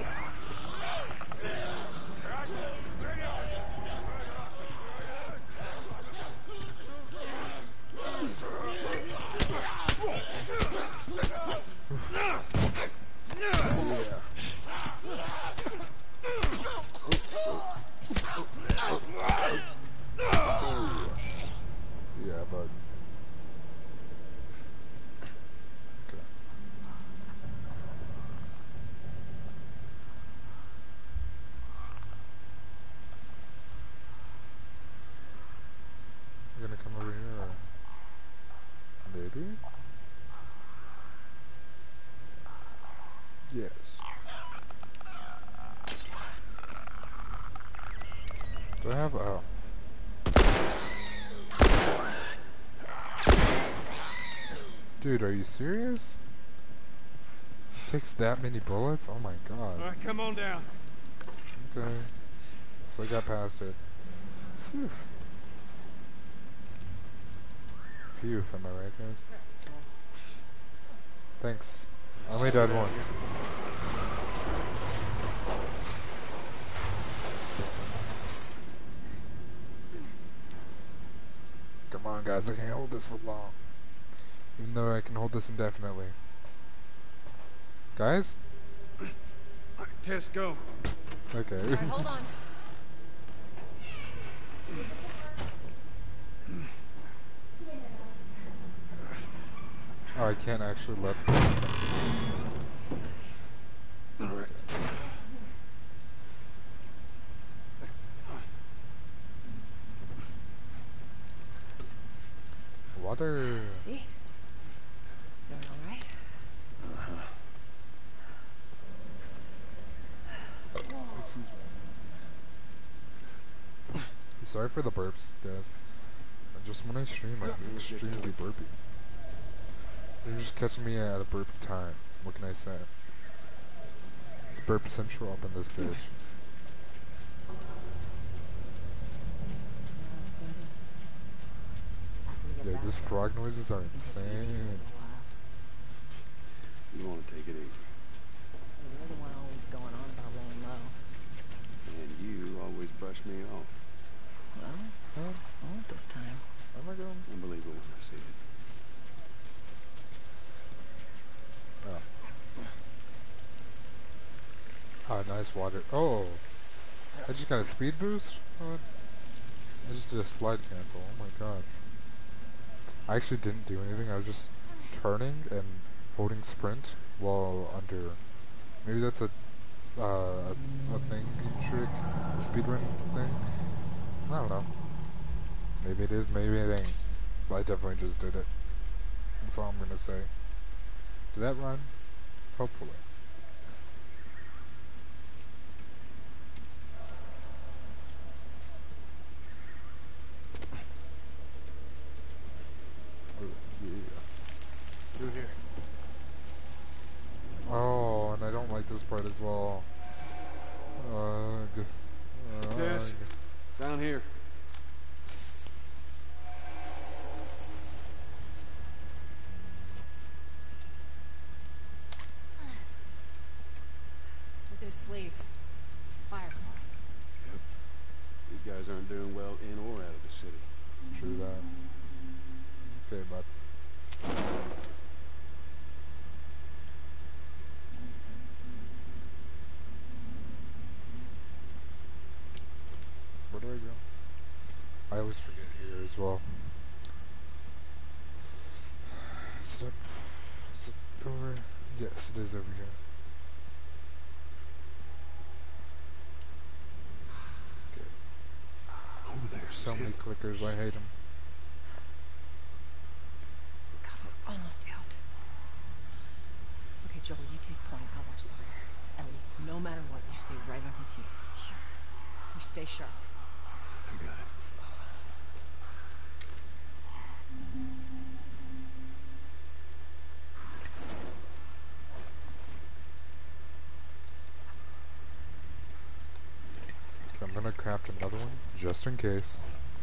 Yeah, bud. Okay. You're gonna come over here, or maybe? Yes. Do I have oh. Dude, are you serious? It takes that many bullets? Oh my god. All right, come on down. Okay. So I got past it. Phew. Phew, am I right, guys? Thanks. I only died once. Come on, guys, I can't hold this for long. Even though I can hold this indefinitely. Guys? Tess, go. Okay. All right, hold on. Oh, I can't actually let... Okay. Water. See? Doing all right? Excuse me. Sorry for the burps, guys. Just when I stream, I'm extremely burpy. You're just catching me at a burpy time. What can I say? It's burp central up in this bitch. Yeah, these frog noises are insane. You want to take it easy. You're the one always going on about laying low. And you brush me off. Well, Huh? I won't this time. Where am I going? I believe it when I see it. Oh. Oh, nice water. Oh! I just got a speed boost? What? I just did a slide cancel. Oh my god. I actually didn't do anything. I was just turning and holding sprint while under. Maybe that's a, uh, a, a thing, trick, a speedrun thing. I don't know. Maybe it is, maybe it ain't. But I definitely just did it. That's all I'm gonna say. Did that run? Hopefully. Oh, yeah. Through here. Oh, and I don't like this part as well. Ugh. Tess, Ugh. down here. Look at his sleeve. Firefly. Yep. These guys aren't doing well in or out of the city. True that. Okay, bud. Where do I go? I always forget here as well. Is it up? Is it over? Yes, it is over here. Okay. Over there. There's so many clickers, I hate them. Cover almost out. Okay, Joel, you take point. I'll watch the rear. Ellie, no matter what, you stay right on his heels. Sure. You stay sharp. I got it. Okay, I'm gonna craft another one, just in case.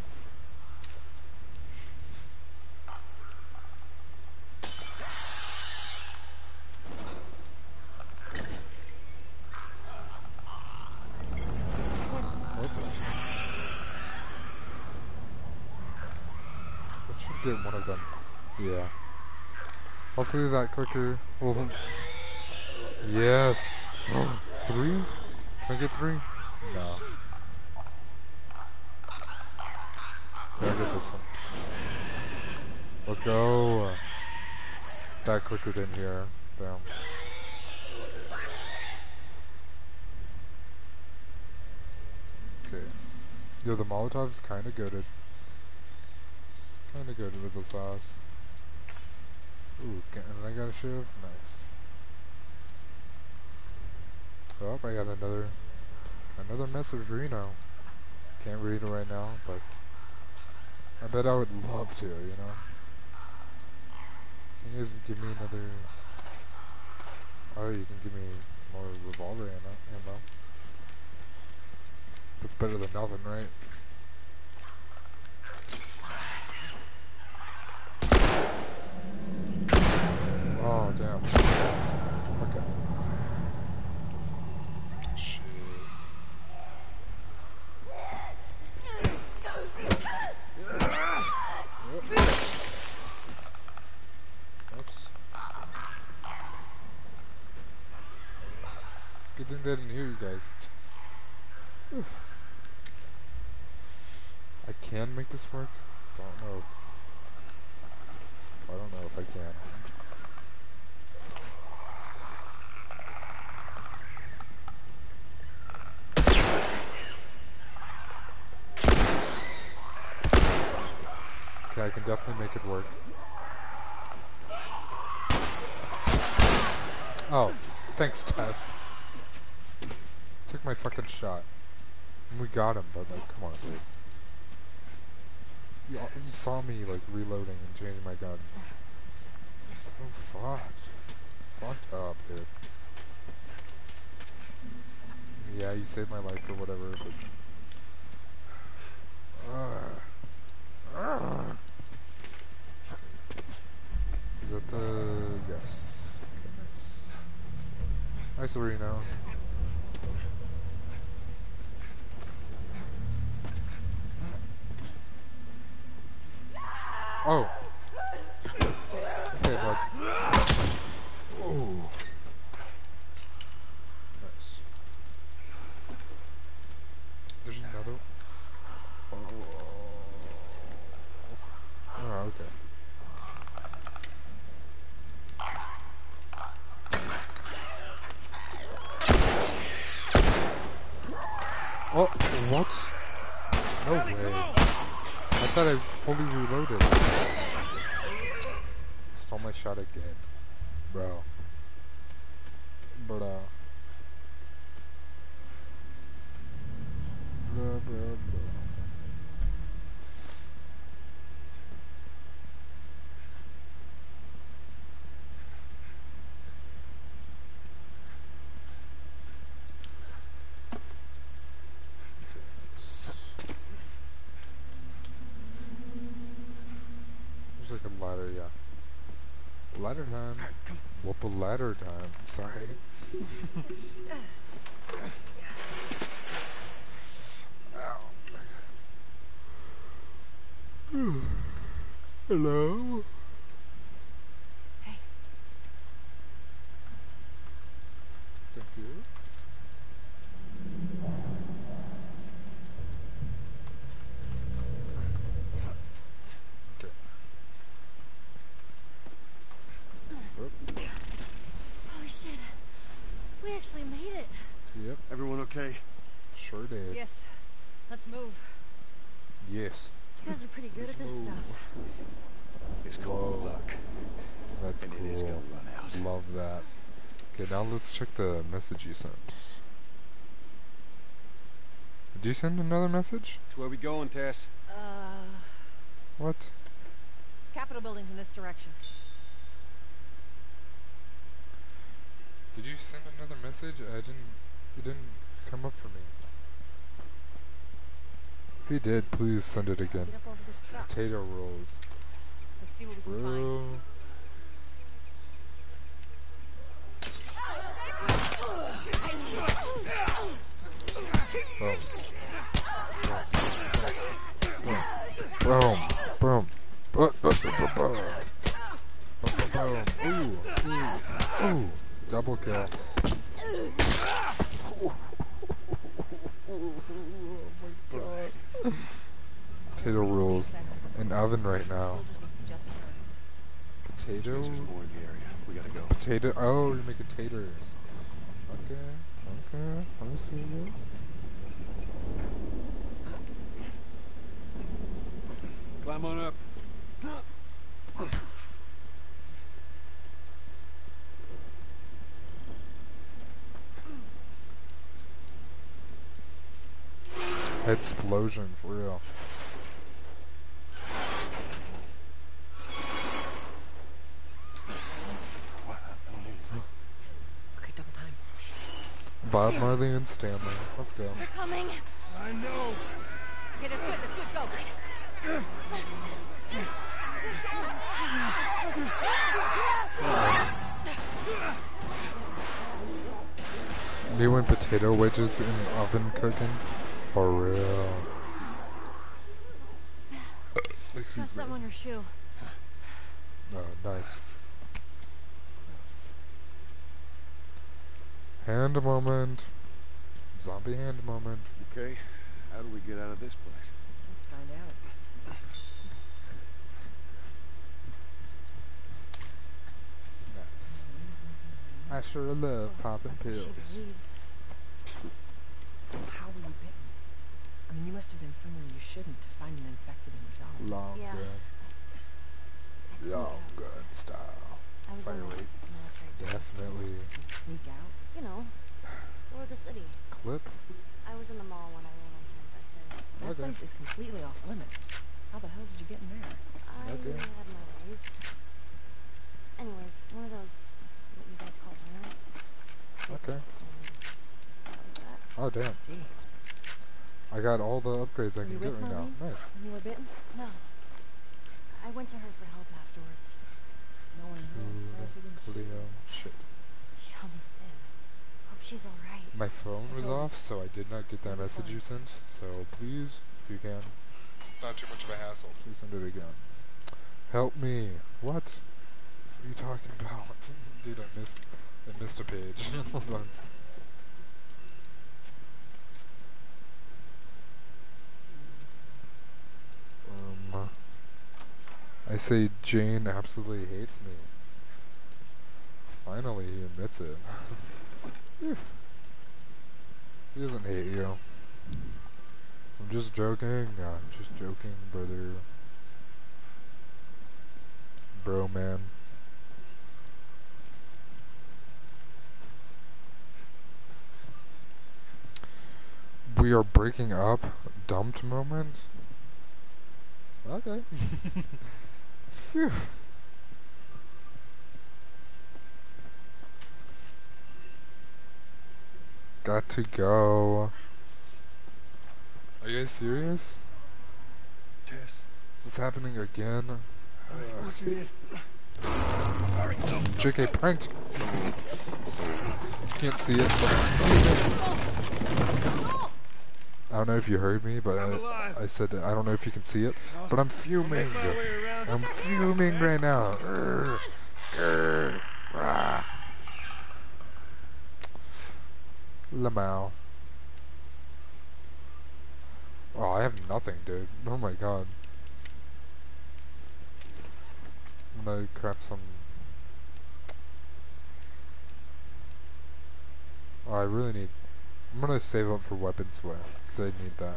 Let's just get one of them. Yeah. Hopefully that clicker will... Yes! Three? Can I get three? No. Can I get this one? Let's go! That clicker didn't hear. Damn. Okay. Yo, the Molotov's kinda goated. Kinda goated with the sauce. Ooh, and I got a shiv? Nice. Oh, I got another another message Reno. Can't read it right now, but I bet I would love to, you know. Can you guys give me another... Oh, you can give me more revolver ammo. ammo. That's better than nothing, right? Oh, damn. Okay. Shit. Oops. Good thing they didn't hear you guys. Oof. I can make this work. Don't know if... I don't know if I can. Okay, I can definitely make it work. Oh, thanks, Tess. Took my fucking shot. And we got him, but like, come on, dude. You, you saw me like reloading and changing my gun. So fucked. Fucked up, dude. Yeah, you saved my life or whatever, but... Uh, uh. Is that the... Yes. Okay, nice. Nice Reno. saw my shot again. Bro. Bro. Bro, bro, bro. There's like a ladder, yeah. Ladder time. Whoop a ladder time. Sorry. Ow. Hello? Hey. Thank you. Okay. Holy shit. We actually made it. Yep. Everyone okay? Sure did. Yes. Let's move. Yes. You guys are pretty good at this Move. stuff. It's called Whoa. luck. That's And cool. it is gonna run out. Love that. Okay, now let's check the message you sent. Did you send another message? So where we going, Tess? Uh, What? Capitol building's in this direction. Did you send another message? I didn't. It didn't come up for me. If you did, please send it again. Get up over this truck. Potato rolls. Let's see what we can find. Bro. Boom. Boom. Boom. Boom. Boom. Boom. Boom. Boom. Boom. Ooh. Ooh. Ooh. Double kill. Oh my god. Potato rolls in oven right now. Potato? There's more in the area. We gotta go. Potato. Oh, you're making taters. Okay. Okay. I see you. Climb on up. Explosion for real. Okay, double time. Bob Marley and Stanley. Let's go. They're coming. I know. Okay, that's good. That's good. Go. Me and potato wedges in the oven cooking. For real. Got Excuse me. something on your shoe. Oh, nice. Gross. Hand moment. Zombie hand moment. Okay. How do we get out of this place? Let's find out. Nice. I sure love popping pills. How were you bitten? I mean, you must have been somewhere you shouldn't to find an infected in the zone. Long Yeah. gun. I'd sneak Long out. gun style. I was Fire in the rate. military. Definitely. Sneak out. You know, explore the city. Clip. I was in the mall when I ran into infected. That Okay. place is completely off limits. How the hell did you get in there? I Okay. had my ways. Anyways, one of those, what you guys call runners. Okay. That was that. Oh, damn. See. I got all the upgrades I Were can you get with right now. Marlene Nice. when you were bitten? No. I went to her for help afterwards. No one who. Cleo. Shit. She almost did. Hope she's alright. My phone I was told off, so I did not get that message you sent. So please, if you can, not too much of a hassle, please send it again. Help me. What? What are you talking about? Dude, I missed, I missed a page. Hold on. Um, I say Jane absolutely hates me. Finally, he admits it. Phew. He doesn't hate you. I'm just joking. Yeah, I'm just joking, brother. Bro, man. we are breaking up. Dumped moment. Okay. Phew. Got to go. Are you guys serious? Tess. Is this happening again? What's it? Sorry, no. J K pranked. Can't see it. I don't know if you heard me, but I, I said that I don't know if you can see it, but I'm fuming. I'm fuming right now. Urgh. Urgh. Rah. Lamau. Oh, I have nothing, dude. Oh my god. I'm gonna craft some. Oh, I really need. I'm gonna save up for weapon sway, because I need that.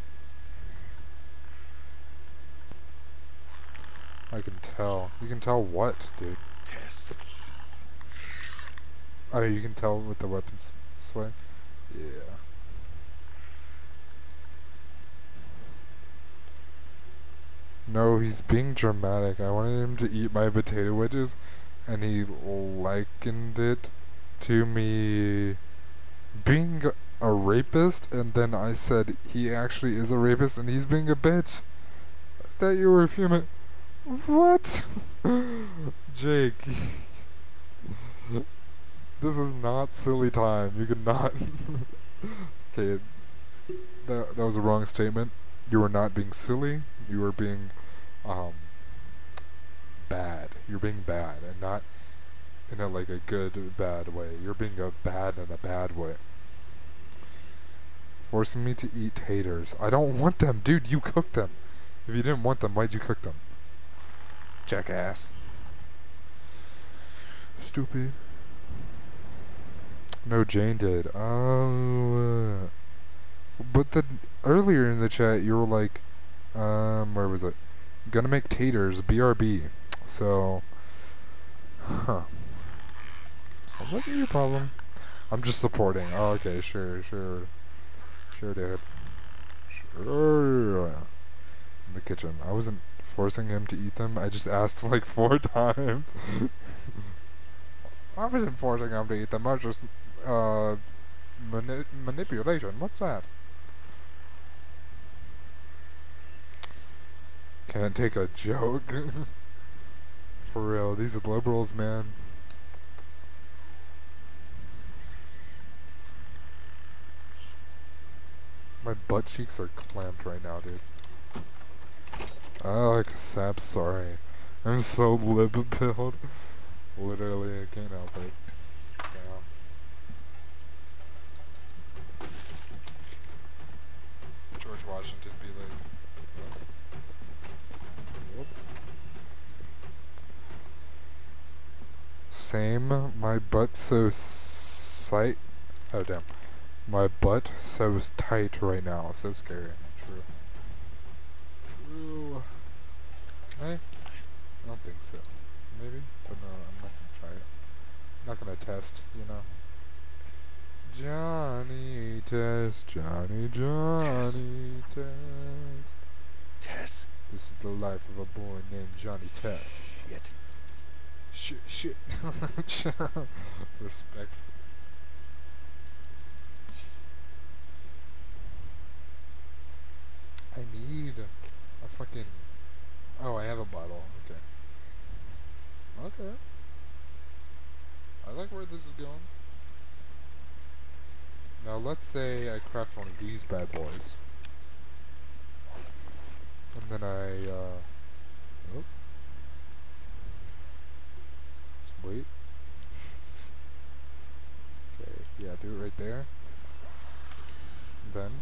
I can tell. You can tell what, dude? Tess. Oh, you can tell with the weapon s- sway? Yeah. No, he's being dramatic. I wanted him to eat my potato wedges, and he likened it to me being a rapist, and then I said he actually is a rapist and he's being a bitch. That you were fuming. What? Jake. This is not silly time. You cannot. Okay, that, that was a wrong statement. You were not being silly. You were being, um, bad. You're being bad, and not in a, like, a good, bad way. You're being a bad in a bad way. Forcing me to eat taters. I don't want them, dude. You cooked them. If you didn't want them, why'd you cook them? Jackass. Stupid. No, Jane did. Oh. Uh, but then earlier in the chat, you were like, um, where was it? Gonna make taters, B R B. So, huh. Sounds like your problem. I'm just supporting. Oh, okay, sure, sure. Sure, dude. Sure. In the kitchen. I wasn't forcing him to eat them. I just asked like four times. I wasn't forcing him to eat them. I was just, uh, mani manipulation. What's that? Can't take a joke. For real, these liberals, man. My butt cheeks are clamped right now, dude. Oh, like a sap, sorry. I'm so lip-pilled. Literally, I can't help it. Damn. George Washington be like... Yep. Same, my butt so sight. Oh, damn. My butt so tight right now. So scary. True. True. Can I? I don't think so. Maybe? But no, I'm not gonna try it. I'm not gonna test, you know. Johnny Test, Johnny, Johnny Test. Tess. This is the life of a boy named Johnny Test. Shit. Shit, shit. Respect. I need a fucking... Oh, I have a bottle. Okay. Okay. I like where this is going. Now let's say I craft one of these bad boys. And then I, uh... Oh. Just wait. Okay, yeah, do it right there. And then...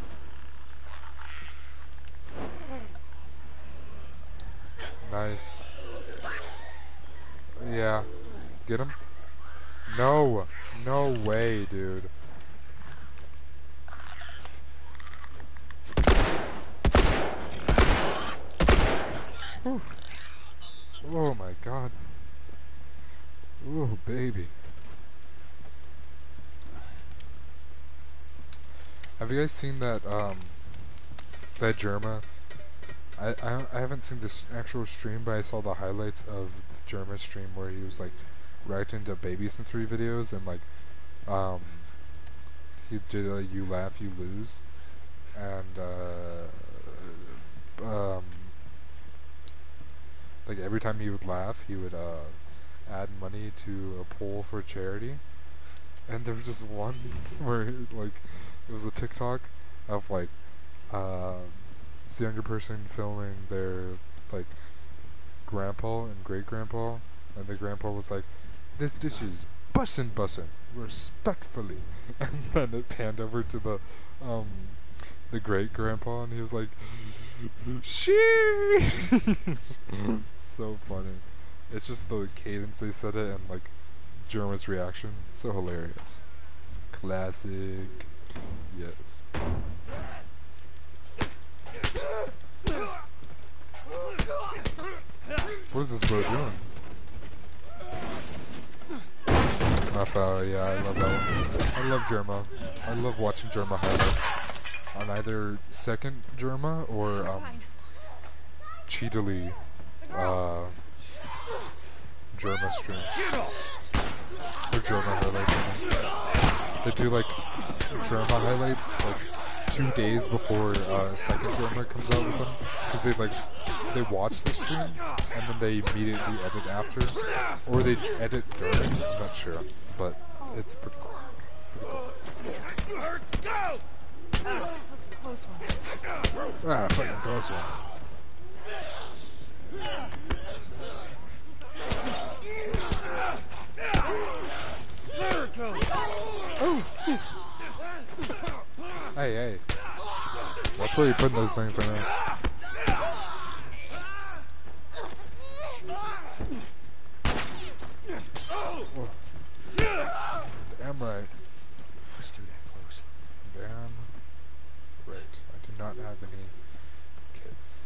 Nice. Yeah. Get him? No! No way, dude. Oof. Oh my god. Oh, baby. Have you guys seen that um that Germa? I I I haven't seen this actual stream, but I saw the highlights of the Germa stream where he was like reacting to Baby Sensory videos and like um he did a You Laugh You Lose, and uh um like every time he would laugh he would uh add money to a poll for charity. And there was just one where like it was a TikTok of like uh this younger person filming their like grandpa and great grandpa, and the grandpa was like, "This dish is bussin' bussin' respectfully," and then it panned over to the um the great grandpa, and he was like, "She." So funny. It's just the cadence they said it and like Germa's reaction, so hilarious. Classic. Yes. What is this bro doing? Raphael, yeah, I love that one. I love Germa. I love watching Germa highlights on either second Germa or um cheatily uh Germa stream. Or Germa highlights. They do like Germa highlights like two days before uh, second Germa comes out with them, because they like they watch the stream and then they immediately edit after, or they edit during. I'm not sure, but it's pretty cool. Pretty cool. Close one. Ah, fucking close one. There it goes. Oh. Hey, hey. Watch where you're putting those things in there. Whoa. Damn right. Let's do that close. Damn right. I do not have any kids.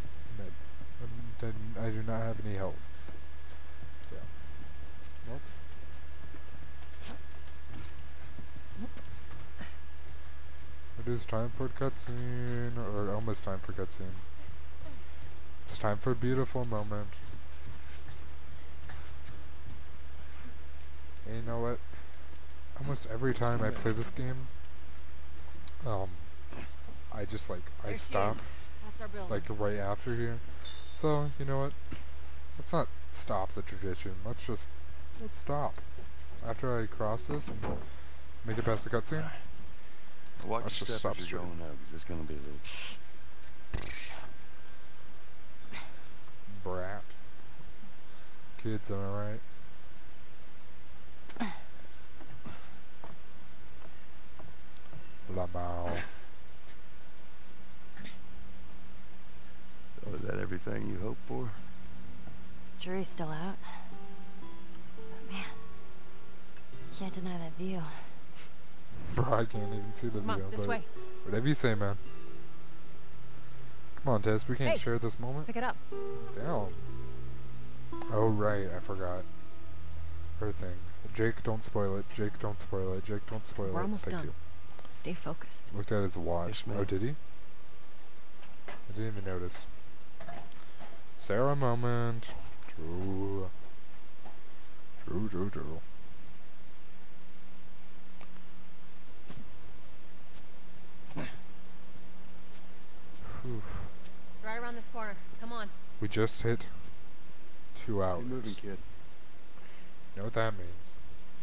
I do not have any health. Yeah. Nope. It is time for cutscene, or almost time for cutscene. It's time for a beautiful moment. And you know what? Almost every time I play this game, um, I just like, I stop, like right after here. So, you know what? Let's not stop the tradition. Let's just, let's stop. After I cross this and make it past the cutscene. Watch Let's your just step stop as you're straight. going out, because it's going to be a little... Brat. Kids, am I right? Lamau. So is that everything you hoped for? Jury's still out. But man, can't deny that view. Bro, I can't even see the Come on, video. this but way. Whatever you say, man. Come on, Tess, we can't Hey, share this moment. Pick it up. Damn. Oh, right, I forgot. Her thing. Jake, don't spoil it. Jake, don't spoil it. Jake, don't spoil We're it. almost Thank done. you. Stay focused. Looked at his watch. Yes, ma'am. Oh, did he? I didn't even notice. Sarah moment. True. True, true, true. Whew. Right around this corner. Come on. We just hit two hours. Keep moving, kid. You know what that means?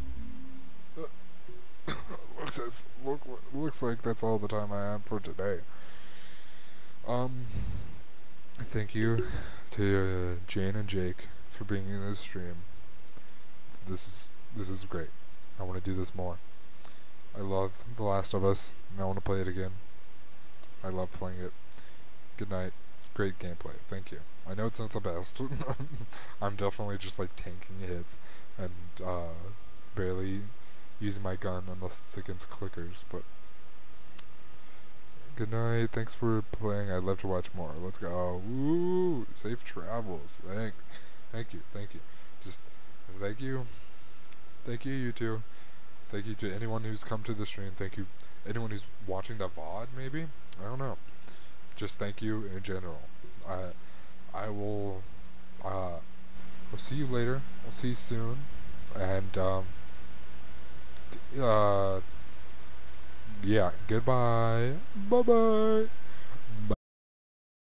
looks, as, look, looks like that's all the time I have for today. Um, thank you to uh, Jane and Jake for being in this stream. This is this is great. I want to do this more. I love The Last of Us, and I want to play it again. I love playing it. Good night. Great gameplay. Thank you. I know it's not the best. I'm definitely just like tanking hits and uh, barely using my gun unless it's against clickers, but good night. Thanks for playing. I'd love to watch more. Let's go. Woo! Safe travels. Thank, thank you. Thank you. Just thank you. Thank you, you two. Thank you to anyone who's come to the stream. Thank you, anyone who's watching the V O D. Maybe, I don't know. Just thank you in general. I, I will. Uh, we'll see you later. I'll see you soon. And um. D- uh. Yeah. Goodbye. Bye bye.